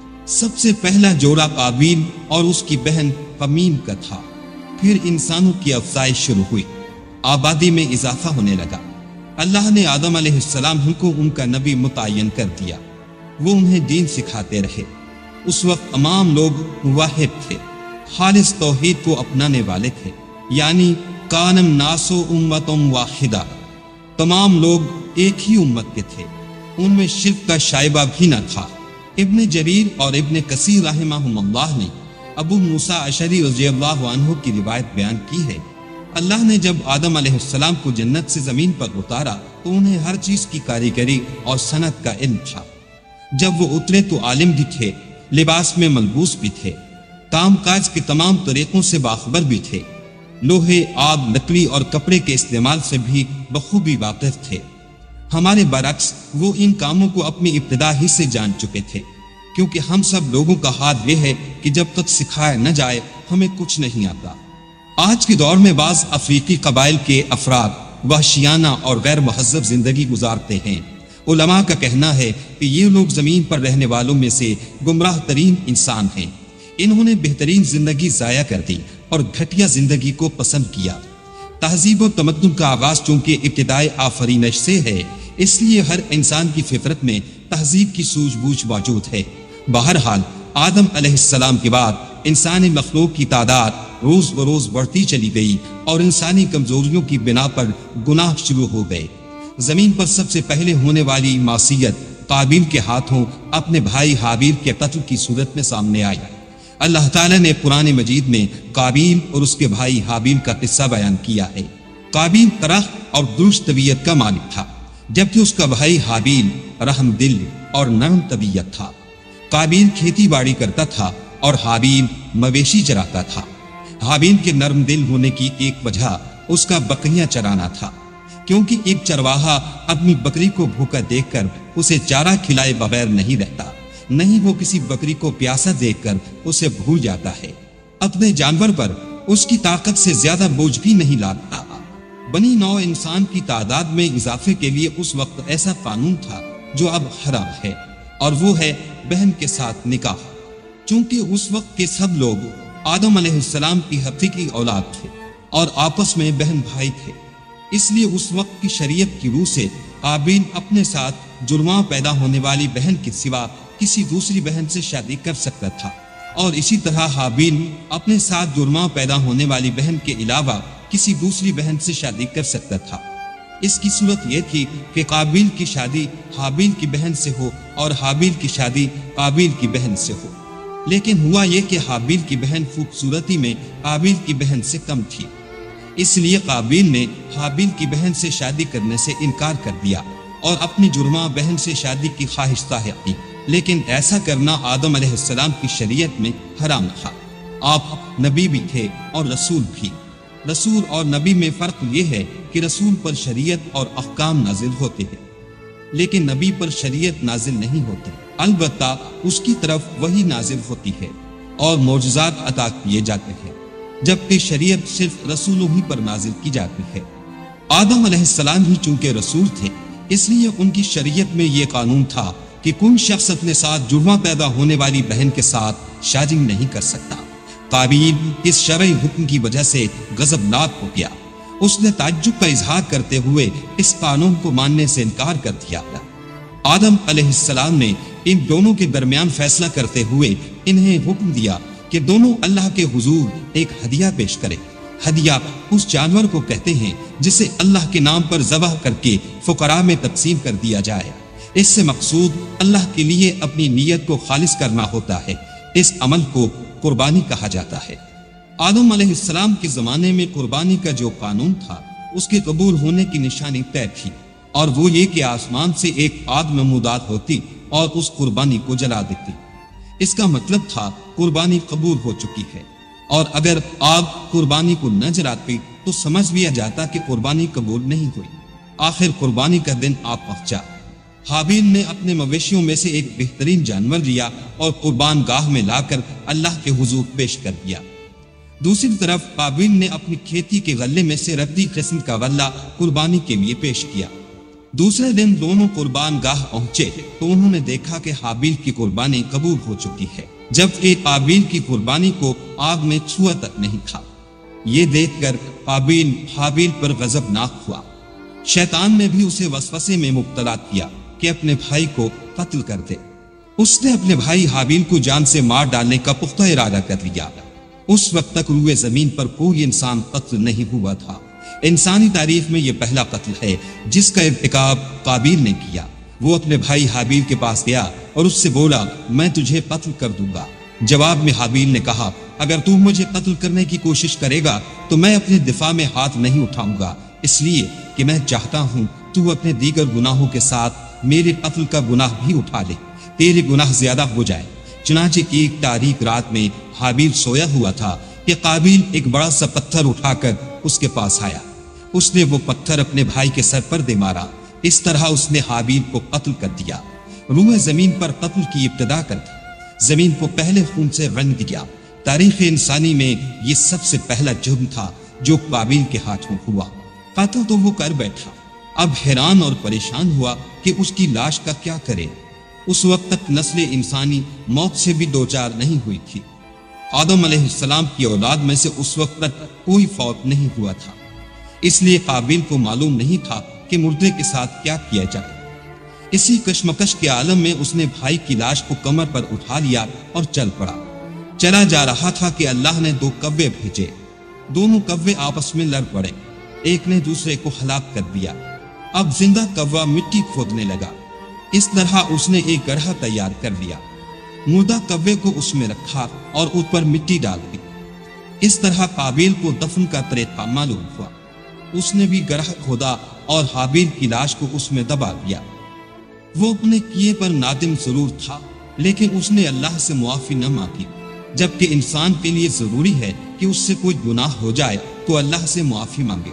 سب سے پہلا جوڑا قابیل اور اس کی بہن قمیم کا تھا۔ پھر انسانوں کی افزائش شروع ہوئی، آبادی میں اضافہ ہونے لگا۔ اللہ نے آدم علیہ السلام کو ان کا نبی متعین کر دیا، وہ انہیں دین سکھاتے رہے۔ اس وقت تمام لوگ موحد تھے، خالص توحید کو اپنانے والے تھے، یعنی کان الناس امۃ واحدہ، تمام لوگ ایک ہی امت کے تھے، ان میں شرک کا شائبہ بھی نہ تھا۔ ابن جریر اور ابن کثیر رحمہم اللہ نے ابو موسیٰ اشعری رضی اللہ عنہ کی روایت بیان کی ہے، اللہ نے جب آدم علیہ السلام کو جنت سے زمین پر اتارا تو انہیں ہر چیز کی کاریگری اور صنعت کا علم تھا۔ جب وہ اترے تو عالم بھی تھے، لباس میں ملبوس بھی تھے، کام کاج کے تمام طریقوں سے باخبر بھی تھے، لوہے، آگ، لکڑی اور کپڑے کے استعمال سے بھی بخوبی واقف تھے۔ ہمارے برعکس وہ ان کاموں کو اپنی ابتدا ہی سے جان چکے تھے، کیونکہ ہم سب لوگوں کا حال یہ ہے کہ جب تک سکھایا نہ جائے ہمیں کچھ نہیں آتا۔ آج کے دور میں بعض افریقی قبائل کے افراد وحشیانہ اور غیر مہذب زندگی گزارتے ہیں۔ علماء کا کہنا ہے کہ یہ لوگ زمین پر رہنے والوں میں سے گمراہ ترین انسان ہیں۔ انہوں نے بہترین زندگی ضائع کر دی اور گھٹیا زندگی کو پسند کیا۔ تہذیب و تمدن کا آغاز چونکہ ابتدائے آفرینش سے ہے، اس لیے ہر انسان کی فطرت میں تہذیب کی سوجھ بوجھ موجود ہے۔ بہرحال آدم علیہ السلام کے بعد انسانی مخلوق کی تعداد روز بروز بڑھتی چلی گئی اور انسانی کمزوریوں کی بنا پر گناہ شروع ہو گئے۔ زمین پر سب سے پہلے ہونے والی معصیت قابیل کے ہاتھوں اپنے بھائی حابیل کے قتل کی صورت میں سامنے آئی۔ اللہ تعالیٰ نے قرآن مجید میں قابیل اور اس کے بھائی حابیل کا قصہ بیان کیا ہے۔ قابیل ترخ اور درست طبیعت کا مالک تھا، جبکہ اس کا بھائی حابیل رحم دل اور نرم طبیعت تھا۔ قابیل کھیتی باڑی کرتا تھا اور حابیل مویشی چراتا تھا۔ حابیل کے نرم دل ہونے کی ایک وجہ اس کا بکریاں چرانا تھا، کیونکہ ایک چرواہا اپنی بکری کو بھوکا دیکھ کر اسے چارہ کھلائے بغیر نہیں رہتا، نہیں وہ کسی بکری کو پیاسا دیکھ کر اسے بھول جاتا ہے۔ اپنے جانور پر اس کی طاقت سے زیادہ بوجھ بھی نہیں لاتا۔ بنی نوع انسان کی تعداد میں اضافے کے لیے اس وقت ایسا قانون تھا جو اب حرام ہے، اور وہ ہے بہن کے ساتھ نکاح۔ چونکہ اس وقت کے سب لوگ آدم علیہ السلام کی حقیقی اولاد تھے اور آپس میں بہن بھائی تھے، اس لیے اس وقت کی شریعت کی روح سے قابیل اپنے ساتھ جڑواں پیدا ہونے والی بہن کے سوا کسی دوسری بہن سے شادی کر سکتا تھا، اور اسی طرح حابیل اپنے ساتھ جڑواں پیدا ہونے والی بہن کے علاوہ کسی دوسری بہن سے شادی کر سکتا تھا۔ اس کی صورت یہ تھی کہ قابیل کی شادی حابیل کی بہن سے ہو اور حابیل کی شادی قابیل کی بہن سے ہو، لیکن ہوا یہ کہ حابیل کی بہن خوبصورتی میں قابیل کی بہن سے کم تھی، اس لیے قابیل نے حابیل کی بہن سے شادی کرنے سے انکار کر دیا اور اپنی جرماں بہن سے شادی کی خواہش ظاہر کی، لیکن ایسا کرنا آدم علیہ السلام کی شریعت میں حرام تھا۔ آپ نبی بھی تھے اور رسول بھی۔ رسول اور نبی میں فرق یہ ہے کہ رسول پر شریعت اور احکام نازل ہوتے ہیں، لیکن نبی پر شریعت نازل نہیں ہوتی، البتہ اس کی طرف وہی نازل ہوتی ہے اور معجزات عطا کیے جاتے ہیں، جبکہ شریعت صرف رسولوں ہی پر نازل کی جاتی ہے۔ آدم علیہ السلام ہی چونکہ رسول تھے، اس لیے ان کی شریعت میں یہ قانون تھا کہ کوئی شخص اپنے ساتھ جڑواں پیدا ہونے والی بہن کے ساتھ شادی نہیں کر سکتا۔ قابیل اس شرعی حکم کی وجہ سے غضبناک ہو گیا، اس نے تعجب کا اظہار کرتے ہوئے اس قانون کو ماننے سے انکار کر دیا۔ آدم علیہ السلام نے ان دونوں کے درمیان فیصلہ کرتے ہوئے انہیں حکم دیا کہ دونوں اللہ کے حضور ایک ہدیہ پیش کریں۔ ہدیہ اس جانور کو کہتے ہیں جسے اللہ کے نام پر ذبح کر کے فقراء میں تقسیم کر دیا جائے۔ اس سے مقصود اللہ کے لیے اپنی نیت کو خالص کرنا ہوتا ہے۔ اس عمل کو قربانی کہا جاتا ہے۔ آدم علیہ السلام کے زمانے میں قربانی کا جو قانون تھا، اس کے قبول ہونے کی نشانی طے تھی، اور وہ یہ کہ آسمان سے ایک آگ نمودار ہوتی اور اس قربانی کو جلا دیتی۔ اس کا مطلب تھا قربانی قبول ہو چکی ہے، اور اگر آگ قربانی کو نہ جلاتی تو سمجھ لیا جاتا کہ قربانی قبول نہیں ہوئی۔ آخر قربانی کا دن آ پہنچا۔ حابیل نے اپنے مویشیوں میں سے ایک بہترین جانور لیا اور قربان گاہ میں لا کر اللہ کے حضور پیش کر دیا۔ دوسری طرف قابیل نے اپنی کھیتی کے غلے میں سے ردی قسم کا غلہ قربانی کے لیے پیش کیا۔ دوسرے دن دونوں قربان گاہ پہنچے تو انہوں نے دیکھا کہ حابیل کی قربانی قبول ہو چکی ہے، جبکہ قابیل کی قربانی کو آگ میں چھوا تک نہیں تھا۔ یہ دیکھ کر قابیل حابیل پر غضبناک ہوا۔ شیطان نے بھی اسے وسوسے میں مبتلا کیا کہ اپنے بھائی کو قتل کر دے۔ اس نے اپنے بھائی حابیل کو جان سے مار ڈالنے کا پختہ ارادہ کر لیا۔ اس وقت تک روئے زمین پر کوئی انسان قتل نہیں ہوا تھا۔ انسانی تاریخ میں یہ پہلا قتل ہے جس کا ارتکاب قابیل نے کیا۔ وہ اپنے بھائی حابیل کے پاس گیا اور اس سے بولا، میں تجھے قتل کر دوں گا۔ جواب میں حابیل نے کہا، اگر تو مجھے قتل کرنے کی کوشش کرے گا تو میں اپنے دفاع میں ہاتھ نہیں اٹھاؤں گا، اس لیے کہ میں چاہتا ہوں تو اپنے دیگر گناہوں کے ساتھ میرے قتل کا گناہ بھی اٹھا لے، تیرے گناہ زیادہ ہو جائے۔ چنانچہ ایک تاریک رات میں حابیل سویا ہوا تھا کہ قابیل ایک بڑا سا پتھر اٹھا کر اس کے پاس آیا۔ اس نے وہ پتھر اپنے بھائی کے سر پر دے مارا۔ اس طرح اس نے حابیل کو قتل کر دیا۔ روح زمین پر قتل کی ابتدا کر دی، زمین کو پہلے خون سے رنگ دیا۔ تاریخ انسانی میں یہ سب سے پہلا جرم تھا جو قابیل کے ہاتھوں ہوا۔ قتل تو وہ کر بیٹھا، اب حیران اور پریشان ہوا کہ اس کی لاش کا کیا کرے۔ اس وقت تک نسل انسانی موت سے بھی دوچار نہیں ہوئی تھی۔ آدم علیہ السلام کی اولاد میں سے اس وقت تک کوئی فوت نہیں ہوا تھا، اس لیے قابیل کو معلوم نہیں تھا کہ مردے کے ساتھ کیا کیا جائے۔ اسی کشمکش کے عالم میں اس نے بھائی کی لاش کو کمر پر اٹھا لیا اور چل پڑا۔ چلا جا رہا تھا کہ اللہ نے 2 کوے بھیجے۔ دونوں کوے آپس میں لڑ پڑے، ایک نے دوسرے کو ہلاک کر دیا۔ اب زندہ کوا مٹی کھودنے لگا، اس طرح اس نے ایک گڑھا تیار کر لیا، مردہ کوے کو اس میں رکھا اور اس پر مٹی ڈال دی۔ اس طرح قابیل کو دفن کا طریقہ معلوم ہوا، اس نے بھی گڑھا کھودا اور حابیل کی لاش کو اس میں دبا دیا۔ وہ اپنے کیے پر نادم ضرور تھا، لیکن اس نے اللہ سے معافی نہ مانگی، جبکہ انسان کے لیے ضروری ہے کہ اس سے کوئی گناہ ہو جائے تو اللہ سے معافی مانگے۔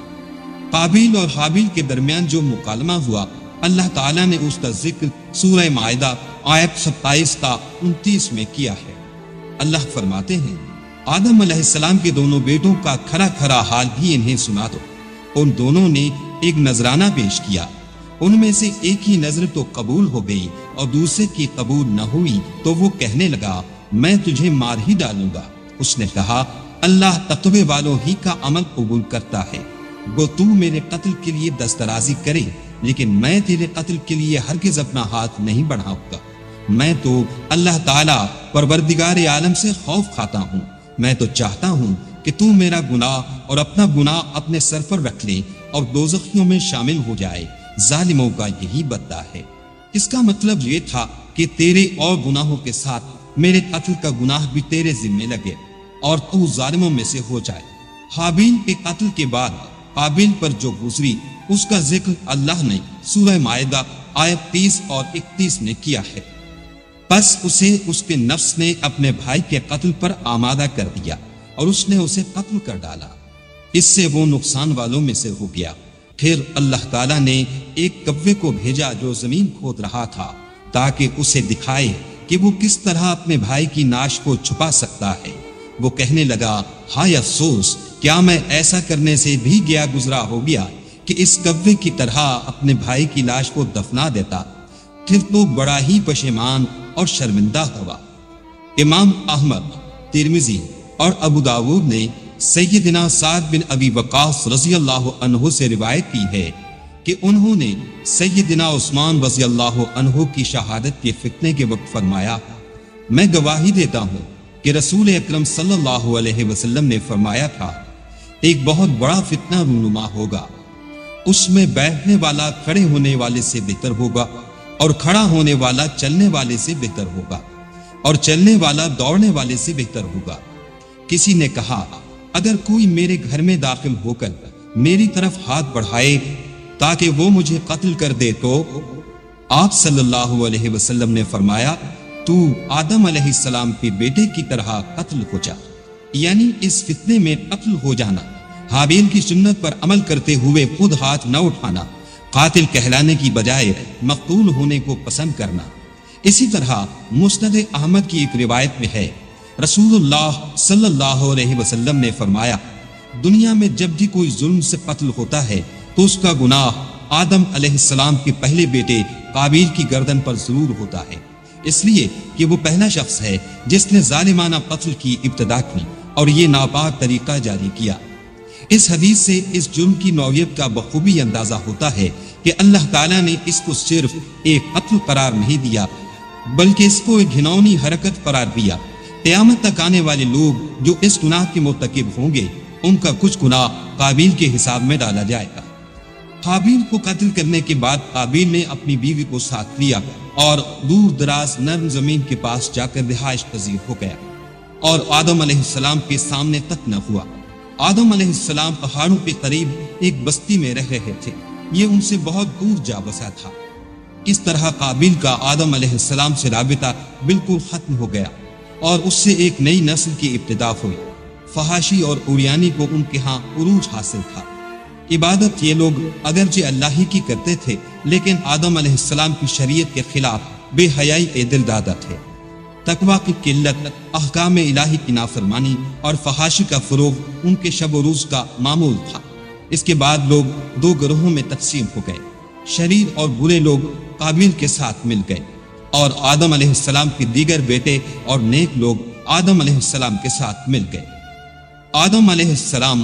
قابیل اور حابیل کے درمیان جو مکالمہ ہوا، اللہ تعالیٰ نے اس کا ذکر سورہ مائدہ آیت 27 تا 29 میں کیا ہے۔ اللہ فرماتے ہیں، آدم علیہ السلام کے دونوں بیٹوں کا کھرا کھرا حال بھی انہیں سنا دو۔ ان دونوں نے ایک نذرانہ پیش کیا، ان میں سے ایک ہی نذر تو قبول ہو گئی اور دوسرے کی قبول نہ ہوئی، تو وہ کہنے لگا میں تجھے مار ہی ڈالوں گا۔ اس نے کہا اللہ تقوی والوں ہی کا عمل قبول کرتا ہے، گو تو میرے قتل کے لیے دسترازی کرے، لیکن میں تیرے قتل کے لیے ہرگز اپنا ہاتھ نہیں بڑھاؤں گا۔ میں تو اللہ تعالیٰ پروردگار عالم سے خوف کھاتا ہوں، میں تو چاہتا ہوں کہ تو میرا گناہ اور اپنا گناہ اپنے سر پر رکھ لے اور دوزخیوں میں شامل ہو جائے۔ ظالموں کا یہی بدلہ ہے۔ اس کا مطلب یہ تھا کہ تیرے اور گناہوں کے ساتھ میرے قتل کا گناہ بھی تیرے ذمہ لگے اور تو ظالموں میں سے ہو جائے۔ حابیل کے قتل کے بعد قابیل پر جو گزری اس کا ذکر اللہ نے سورہ مائدہ آیت 30 اور 31 میں کیا ہے۔ پس اسے اس کے نفس نے اپنے بھائی کے قتل پر آمادہ کر دیا اور اس نے اسے قتل کر ڈالا، اس سے وہ نقصان والوں میں سے ہو گیا۔ پھر اللہ تعالیٰ نے ایک کوے کو بھیجا جو زمین کھود رہا تھا تاکہ اسے دکھائے کہ وہ کس طرح اپنے بھائی کی ناش کو چھپا سکتا ہے۔ وہ کہنے لگا ہائے افسوس، کیا میں ایسا کرنے سے بھی گیا گزرا ہو گیا کہ اس کوے کی طرح اپنے بھائی کی لاش کو دفنا دیتا۔ پھر تو بڑا ہی پشیمان اور شرمندہ ہوا۔ امام احمد، ترمذی اور ابو داود نے سیدنا سعد بن ابی وقاص رضی اللہ عنہ سے روایت کی ہے کہ انہوں نے سیدنا عثمان رضی اللہ عنہ کی شہادت کے فتنے کے وقت فرمایا، میں گواہی دیتا ہوں کہ رسول اکرم صلی اللہ علیہ وسلم نے فرمایا تھا، ایک بہت بڑا فتنہ رونما ہوگا، اس میں بیٹھنے والا کھڑے ہونے والے سے بہتر ہوگا اور کھڑا ہونے والا چلنے والے سے بہتر ہوگا اور چلنے والا دوڑنے والے سے بہتر ہوگا۔ کسی نے کہا اگر کوئی میرے گھر میں داخل ہو کر میری طرف ہاتھ بڑھائے تاکہ وہ مجھے قتل کر دے تو آپ صلی اللہ علیہ وسلم نے فرمایا تو آدم علیہ السلام کے بیٹے کی طرح قتل ہو جا، یعنی اس فتنے میں قتل ہو جانا، حابیل کی سنت پر عمل کرتے ہوئے خود ہاتھ نہ اٹھانا، قاتل کہلانے کی بجائے مقتول ہونے کو پسند کرنا۔ اسی طرح مسند احمد کی ایک روایت میں ہے، رسول اللہ صلی اللہ علیہ وسلم نے فرمایا، دنیا میں جب بھی کوئی ظلم سے قتل ہوتا ہے تو اس کا گناہ آدم علیہ السلام کے پہلے بیٹے قابیل کی گردن پر ضرور ہوتا ہے، اس لیے کہ وہ پہلا شخص ہے جس نے ظالمانہ قتل کی ابتدا کی اور یہ ناپاک طریقہ جاری کیا۔ اس حدیث سے اس جرم کی نوعیت کا بخوبی اندازہ ہوتا ہے کہ اللہ تعالیٰ نے اس کو صرف ایک قتل قرار نہیں دیا بلکہ اس کو ایک گھناؤنی حرکت قرار دیا۔ قیامت تک آنے والے لوگ جو اس گناہ کے مرتکب ہوں گے ان کا کچھ گناہ قابیل کے حساب میں ڈالا جائے گا۔ حابیل کو قتل کرنے کے بعد قابیل نے اپنی بیوی کو ساتھ لیا اور دور دراز نرم زمین کے پاس جا کر رہائش پذیر ہو گیا اور آدم علیہ السلام کے سامنے تک نہ ہوا۔ آدم علیہ السلام پہاڑوں کے قریب ایک بستی میں رہ رہے تھے، یہ ان سے بہت دور جا بسا تھا۔ اس طرح قابیل کا آدم علیہ السلام سے رابطہ بالکل ختم ہو گیا اور اس سے ایک نئی نسل کی ابتدا ہوئی۔ فحاشی اور اوریانی کو ان کے ہاں عروج حاصل تھا۔ عبادت یہ لوگ اگرچہ اللہ ہی کی کرتے تھے لیکن آدم علیہ السلام کی شریعت کے خلاف بے حیائی کے دل دادا تھے۔ تقویٰ کی قلت، احکام الہی کی نافرمانی اور فحاشی کا فروغ ان کے شب و روز کا معمول تھا۔ اس کے بعد لوگ دو گروہوں میں تقسیم ہو گئے، شریر اور برے لوگ قابیل کے ساتھ مل گئے اور آدم علیہ السلام کے دیگر بیٹے اور نیک لوگ आदम अलैहिस्सलाम के साथ मिल गए। आदम अलैहिस्सलाम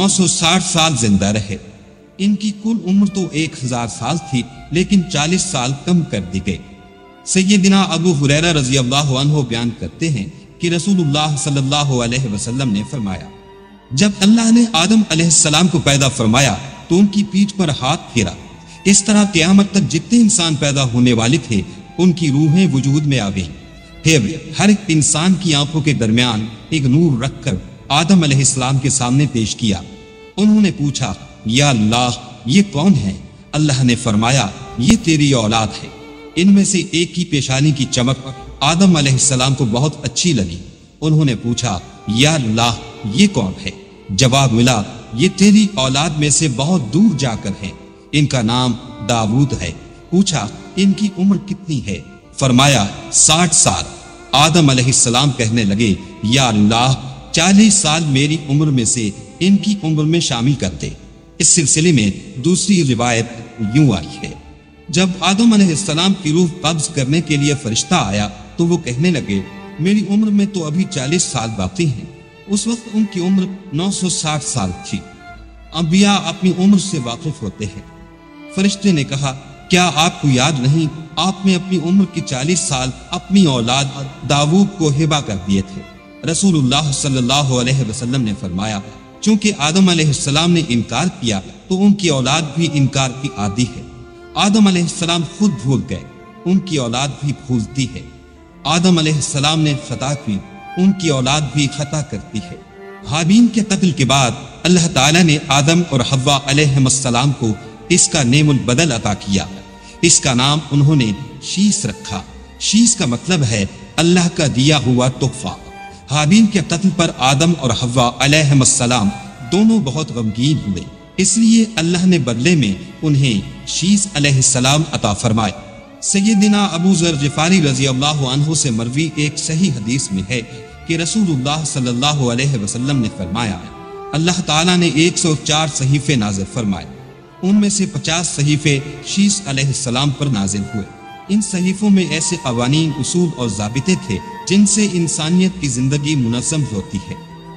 960 साल जिंदा रहे। इनकी कुल उम्र तो 1000 साल थी, लेकिन 40 साल कम कर दी गई। सैयदना अबू हुरैरा रज़ी अल्लाहु अन्हु बयान करते हैं कि रसूलुल्लाह सल्लल्लाहु अलैहि वसल्लम ने फरमाया, जब अल्लाह ने आदम अलैहिस्सलाम को पैदा फरमाया तो उनकी पीठ पर हाथ फेरा। इस तरह क़यामत तक जितने इंसान पैदा होने वाले थे उनकी रूहें वजूद में आ गईं। फिर हर एक इंसान की आंखों के दरमियान एक नूर रखकर आदम अलैहिस्सलाम के सामने पेश किया। उन्होंने पूछा, या अल्लाह, ये कौन है? अल्लाह ने फरमाया, ये तेरी औलाद है। इनमें से एक की पेशानी की चमक आदम अलैहिस्सलाम को बहुत अच्छी लगी। उन्होंने पूछा, या अल्लाह, ये कौन है? जवाब मिला, ये तेरी औलाद में से बहुत दूर जाकर है। इनका नाम दाऊद है। पूछा, इनकी उम्र कितनी है? फरमाया, 60 साल। आदम अलैहिस्सलाम कहने लगे, या अल्लाह, 40 साल मेरी उम्र में से इनकी उम्र में शामिल कर दे। इस सिलसिले में दूसरी रिवायत यूं आई है, जब आदम अलैहिस्सलाम की रूह कब्ज करने के लिए फरिश्ता आया तो वो कहने लगे, मेरी उम्र में तो अभी 40 साल बाकी हैं। उस वक्त उनकी उम्र 960 साल थी। अंबिया अपनी उम्र से वाकिफ होते हैं। फरिश्ते ने कहा, क्या आपको याद नहीं, आपने अपनी उम्र की 40 साल अपनी औलाद दाऊद को हिबा कर दिए थे। रसूलुल्लाह सल्लल्लाहु अलैहि वसल्लम ने फरमाया, चूंकि आदम अलैहिस्सलाम ने इनकार किया तो उनकी औलाद भी इनकार की आदी है। आदम अलैहिस्सलाम खुद भूल गए, उनकी औलाद भी भूलती है। आदम अलैहिस्सलाम ने खता की, उनकी औलाद भी खता करती है। हाबील के कत्ल के बाद अल्लाह ताला ने आदम और हव्वा अलैहिस्सलाम को इसका नेमुल बदल अता किया। इसका नाम उन्होंने शीस रखा। शीस का मतलब है अल्लाह का दिया हुआ तोहफा। हाबील के कत्ल पर आदम और हव्वा अलैहिस्सलाम दोनों बहुत गमगीन हुए, इसलिए अल्लाह ने बदले में उन्हें शीस अलैहिस्सलाम अता फरमाए। सैयदना अबू ज़र ग़िफ़ारी रज़ी अल्लाहु अन्हु से मरवी एक सही हदीस में है कि रसूलुल्लाह सल्लल्लाहु अलैहि वसल्लम ने फरमाया, अल्लाह ताला ने 104 सहीफे नाज़िल फरमाए। उनमें से 50 सहीफे शीस अलैहिस्सलाम पर नाज़िल हुए। इन सहीफों में ऐसे क़वानीन, उसूल और ज़ाबिते थे जिनसे इंसानियत की जिंदगी मुनज़्ज़म होती है।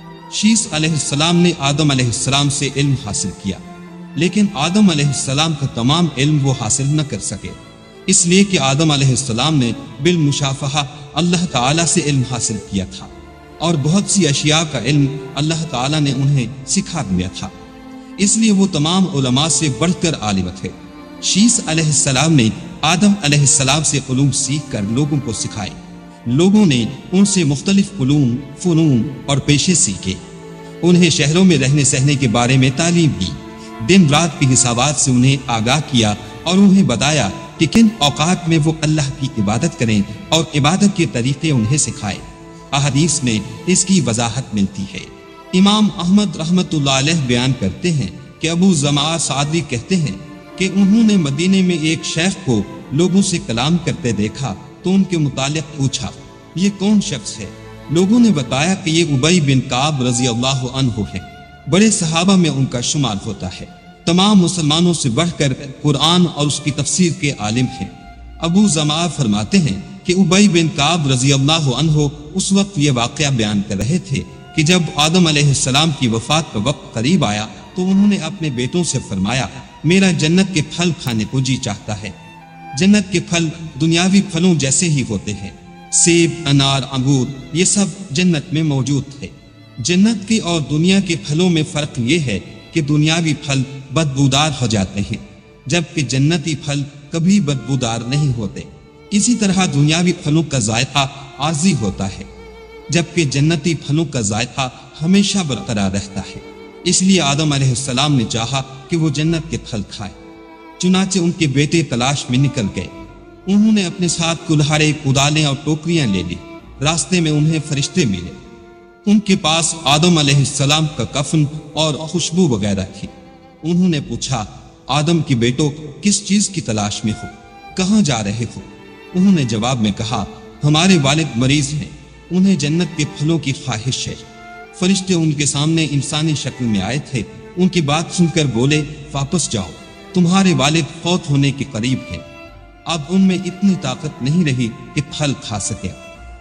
शीस अलैहिस्सलाम ने आदम अलैहिस्सलाम से इल्म हासिल किया, लेकिन आदम अलैहिस्सलाम का तमाम इल्म वो हासिल न कर सके, इसलिए कि आदम अलैहिस्सलाम ने बिल मुशाफहा अल्लाह ताला से इल्म हासिल किया था और बहुत सी अशिया का इल्म अल्लाह ताला ने उन्हें सिखा दिया था, इसलिए वो तमाम उलमा से बढ़कर आलिम थे। शीस अलैहिस्सलाम ने आदम अलैहिस्सलाम से उलूम सीख कर लोगों को सिखाए। लोगों ने उनसे मुख्तलिफ उलूम, फ़ुनून और पेशे सीखे। उन्हें शहरों में रहने सहने के बारे में तालीम दी। दिन रात के हिसाबात से उन्हें आगाह किया और उन्हें बताया कि किन औकात में वो अल्लाह की इबादत करें और इबादत के तरीके उन्हें सिखाए। अहदीस में इसकी वजाहत मिलती है। इमाम अहमद रहमतुल्लाह अलैह बयान करते हैं कि अबू ज़मा सादी कहते हैं कि उन्होंने मदीने में एक शेख को लोगों से कलाम करते देखा तो उनके मुतालिक पूछा, ये कौन शख्स है? लोगों ने बताया कि ये उबई बिन काब रज़ी अल्लाहु अन्हु है। बड़े सहाबा में उनका शुमार होता है। तमाम मुसलमानों से बढ़कर कुरान और उसकी तफसीर के आलिम हैं। अबू ज़मा फरमाते हैं कि उबई बिन काब रज़ी अल्लाहु अन्हु उस वक्त ये वाक़या बयान कर रहे थे कि जब आदम अलैहिस्सलाम की वफात का वक्त करीब आया तो उन्होंने अपने बेटों से फरमाया, मेरा जन्नत के फल खाने को जी चाहता है। जन्नत के फल दुनियावी फलों जैसे ही होते हैं। सेब, अनार, अंगूर, ये सब जन्नत में मौजूद थे। जन्नत के और दुनिया के फलों में फर्क ये है कि दुनियावी फल बदबूदार हो जाते हैं, जबकि जन्नती फल कभी बदबूदार नहीं होते। इसी तरह दुनियावी फलों का जायका आर्जी होता है, जबकि जन्नती फलों का जायका हमेशा बरकरार रहता है। इसलिए आदम अलैहिस्सलाम ने चाहा कि वो जन्नत के फल खाए। चुनाचे उनके बेटे तलाश में निकल गए। उन्होंने अपने साथ कुल्हाड़े, कुदालें और टोकरियां ले ली। रास्ते में उन्हें फरिश्ते मिले। उनके पास आदम अलैहिस्सलाम का कफन और खुशबू वगैरह थी। उन्होंने पूछा, आदम के बेटो, किस चीज की तलाश में हो? कहाँ जा रहे हो? उन्होंने जवाब में कहा, हमारे वालिद मरीज हैं, उन्हें जन्नत के फलों की ख्वाहिश है। फरिश्ते उनके सामने इंसानी शक्ल में आए थे। उनकी बात सुनकर बोले, वापस जाओ, तुम्हारे वालिद फौत होने के करीब हैं। अब उनमें इतनी ताकत नहीं रही कि फल खा सके।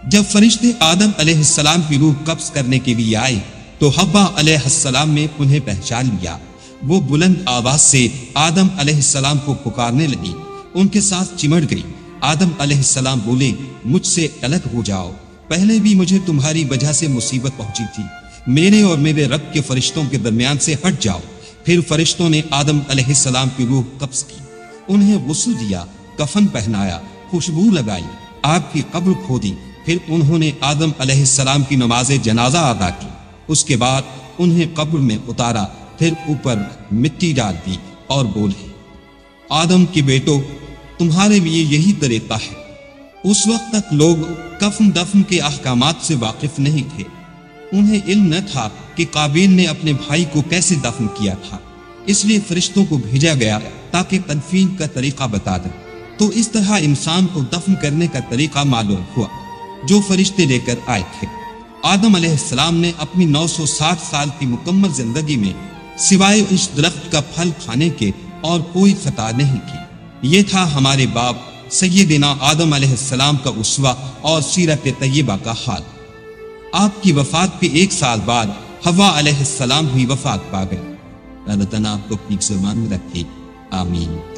جب فرشتے آدم علیہ السلام کی روح قبض کرنے کے لیے آئے تو حوا علیہ السلام نے انہیں پہچان لیا۔ وہ بلند آواز سے آدم علیہ السلام کو پکارنے لگی، ان کے ساتھ چمٹ گئی۔ آدم علیہ السلام بولے، مجھ سے الگ ہو جاؤ، پہلے بھی مجھے تمہاری وجہ سے مصیبت پہنچی تھی، میرے اور میرے رب کے فرشتوں کے درمیان سے ہٹ جاؤ۔ پھر فرشتوں نے آدم علیہ السلام کی روح قبض کی، انہیں غسل دیا، کفن پہنایا، خوشبو لگائی، آپ کی قبر کھودی۔ پھر انہوں نے آدم علیہ السلام کی نماز جنازہ ادا کی، اس کے بعد انہیں قبر میں اتارا، پھر اوپر مٹی ڈال دی اور بولے، آدم کے بیٹو، تمہارے لیے یہی طریقہ ہے۔ اس وقت تک لوگ کفن دفن کے احکامات سے واقف نہیں تھے، انہیں علم نہ تھا کہ قابیل نے اپنے بھائی کو کیسے دفن کیا تھا، اس لیے فرشتوں کو بھیجا گیا تاکہ تدفین کا طریقہ بتا دیں۔ تو اس طرح انسان کو دفن کرنے کا طریقہ معلوم ہوا جو فرشتے لے کر آئے تھے۔ آدم علیہ السلام نے اپنی 960 سال کی مکمل زندگی میں سوائے اس درخت کا پھل کھانے کے اور کوئی خطا نہیں کی۔ یہ تھا ہمارے باپ سیدنا آدم علیہ السلام کا اسوہ اور سیرت طیبہ کا حال۔ آپ کی وفات کے 1 سال بعد حوا علیہ السلام بھی وفات پا گئی۔ اللہ تعالیٰ آپ کو اپنی زبان میں رکھے، آمین۔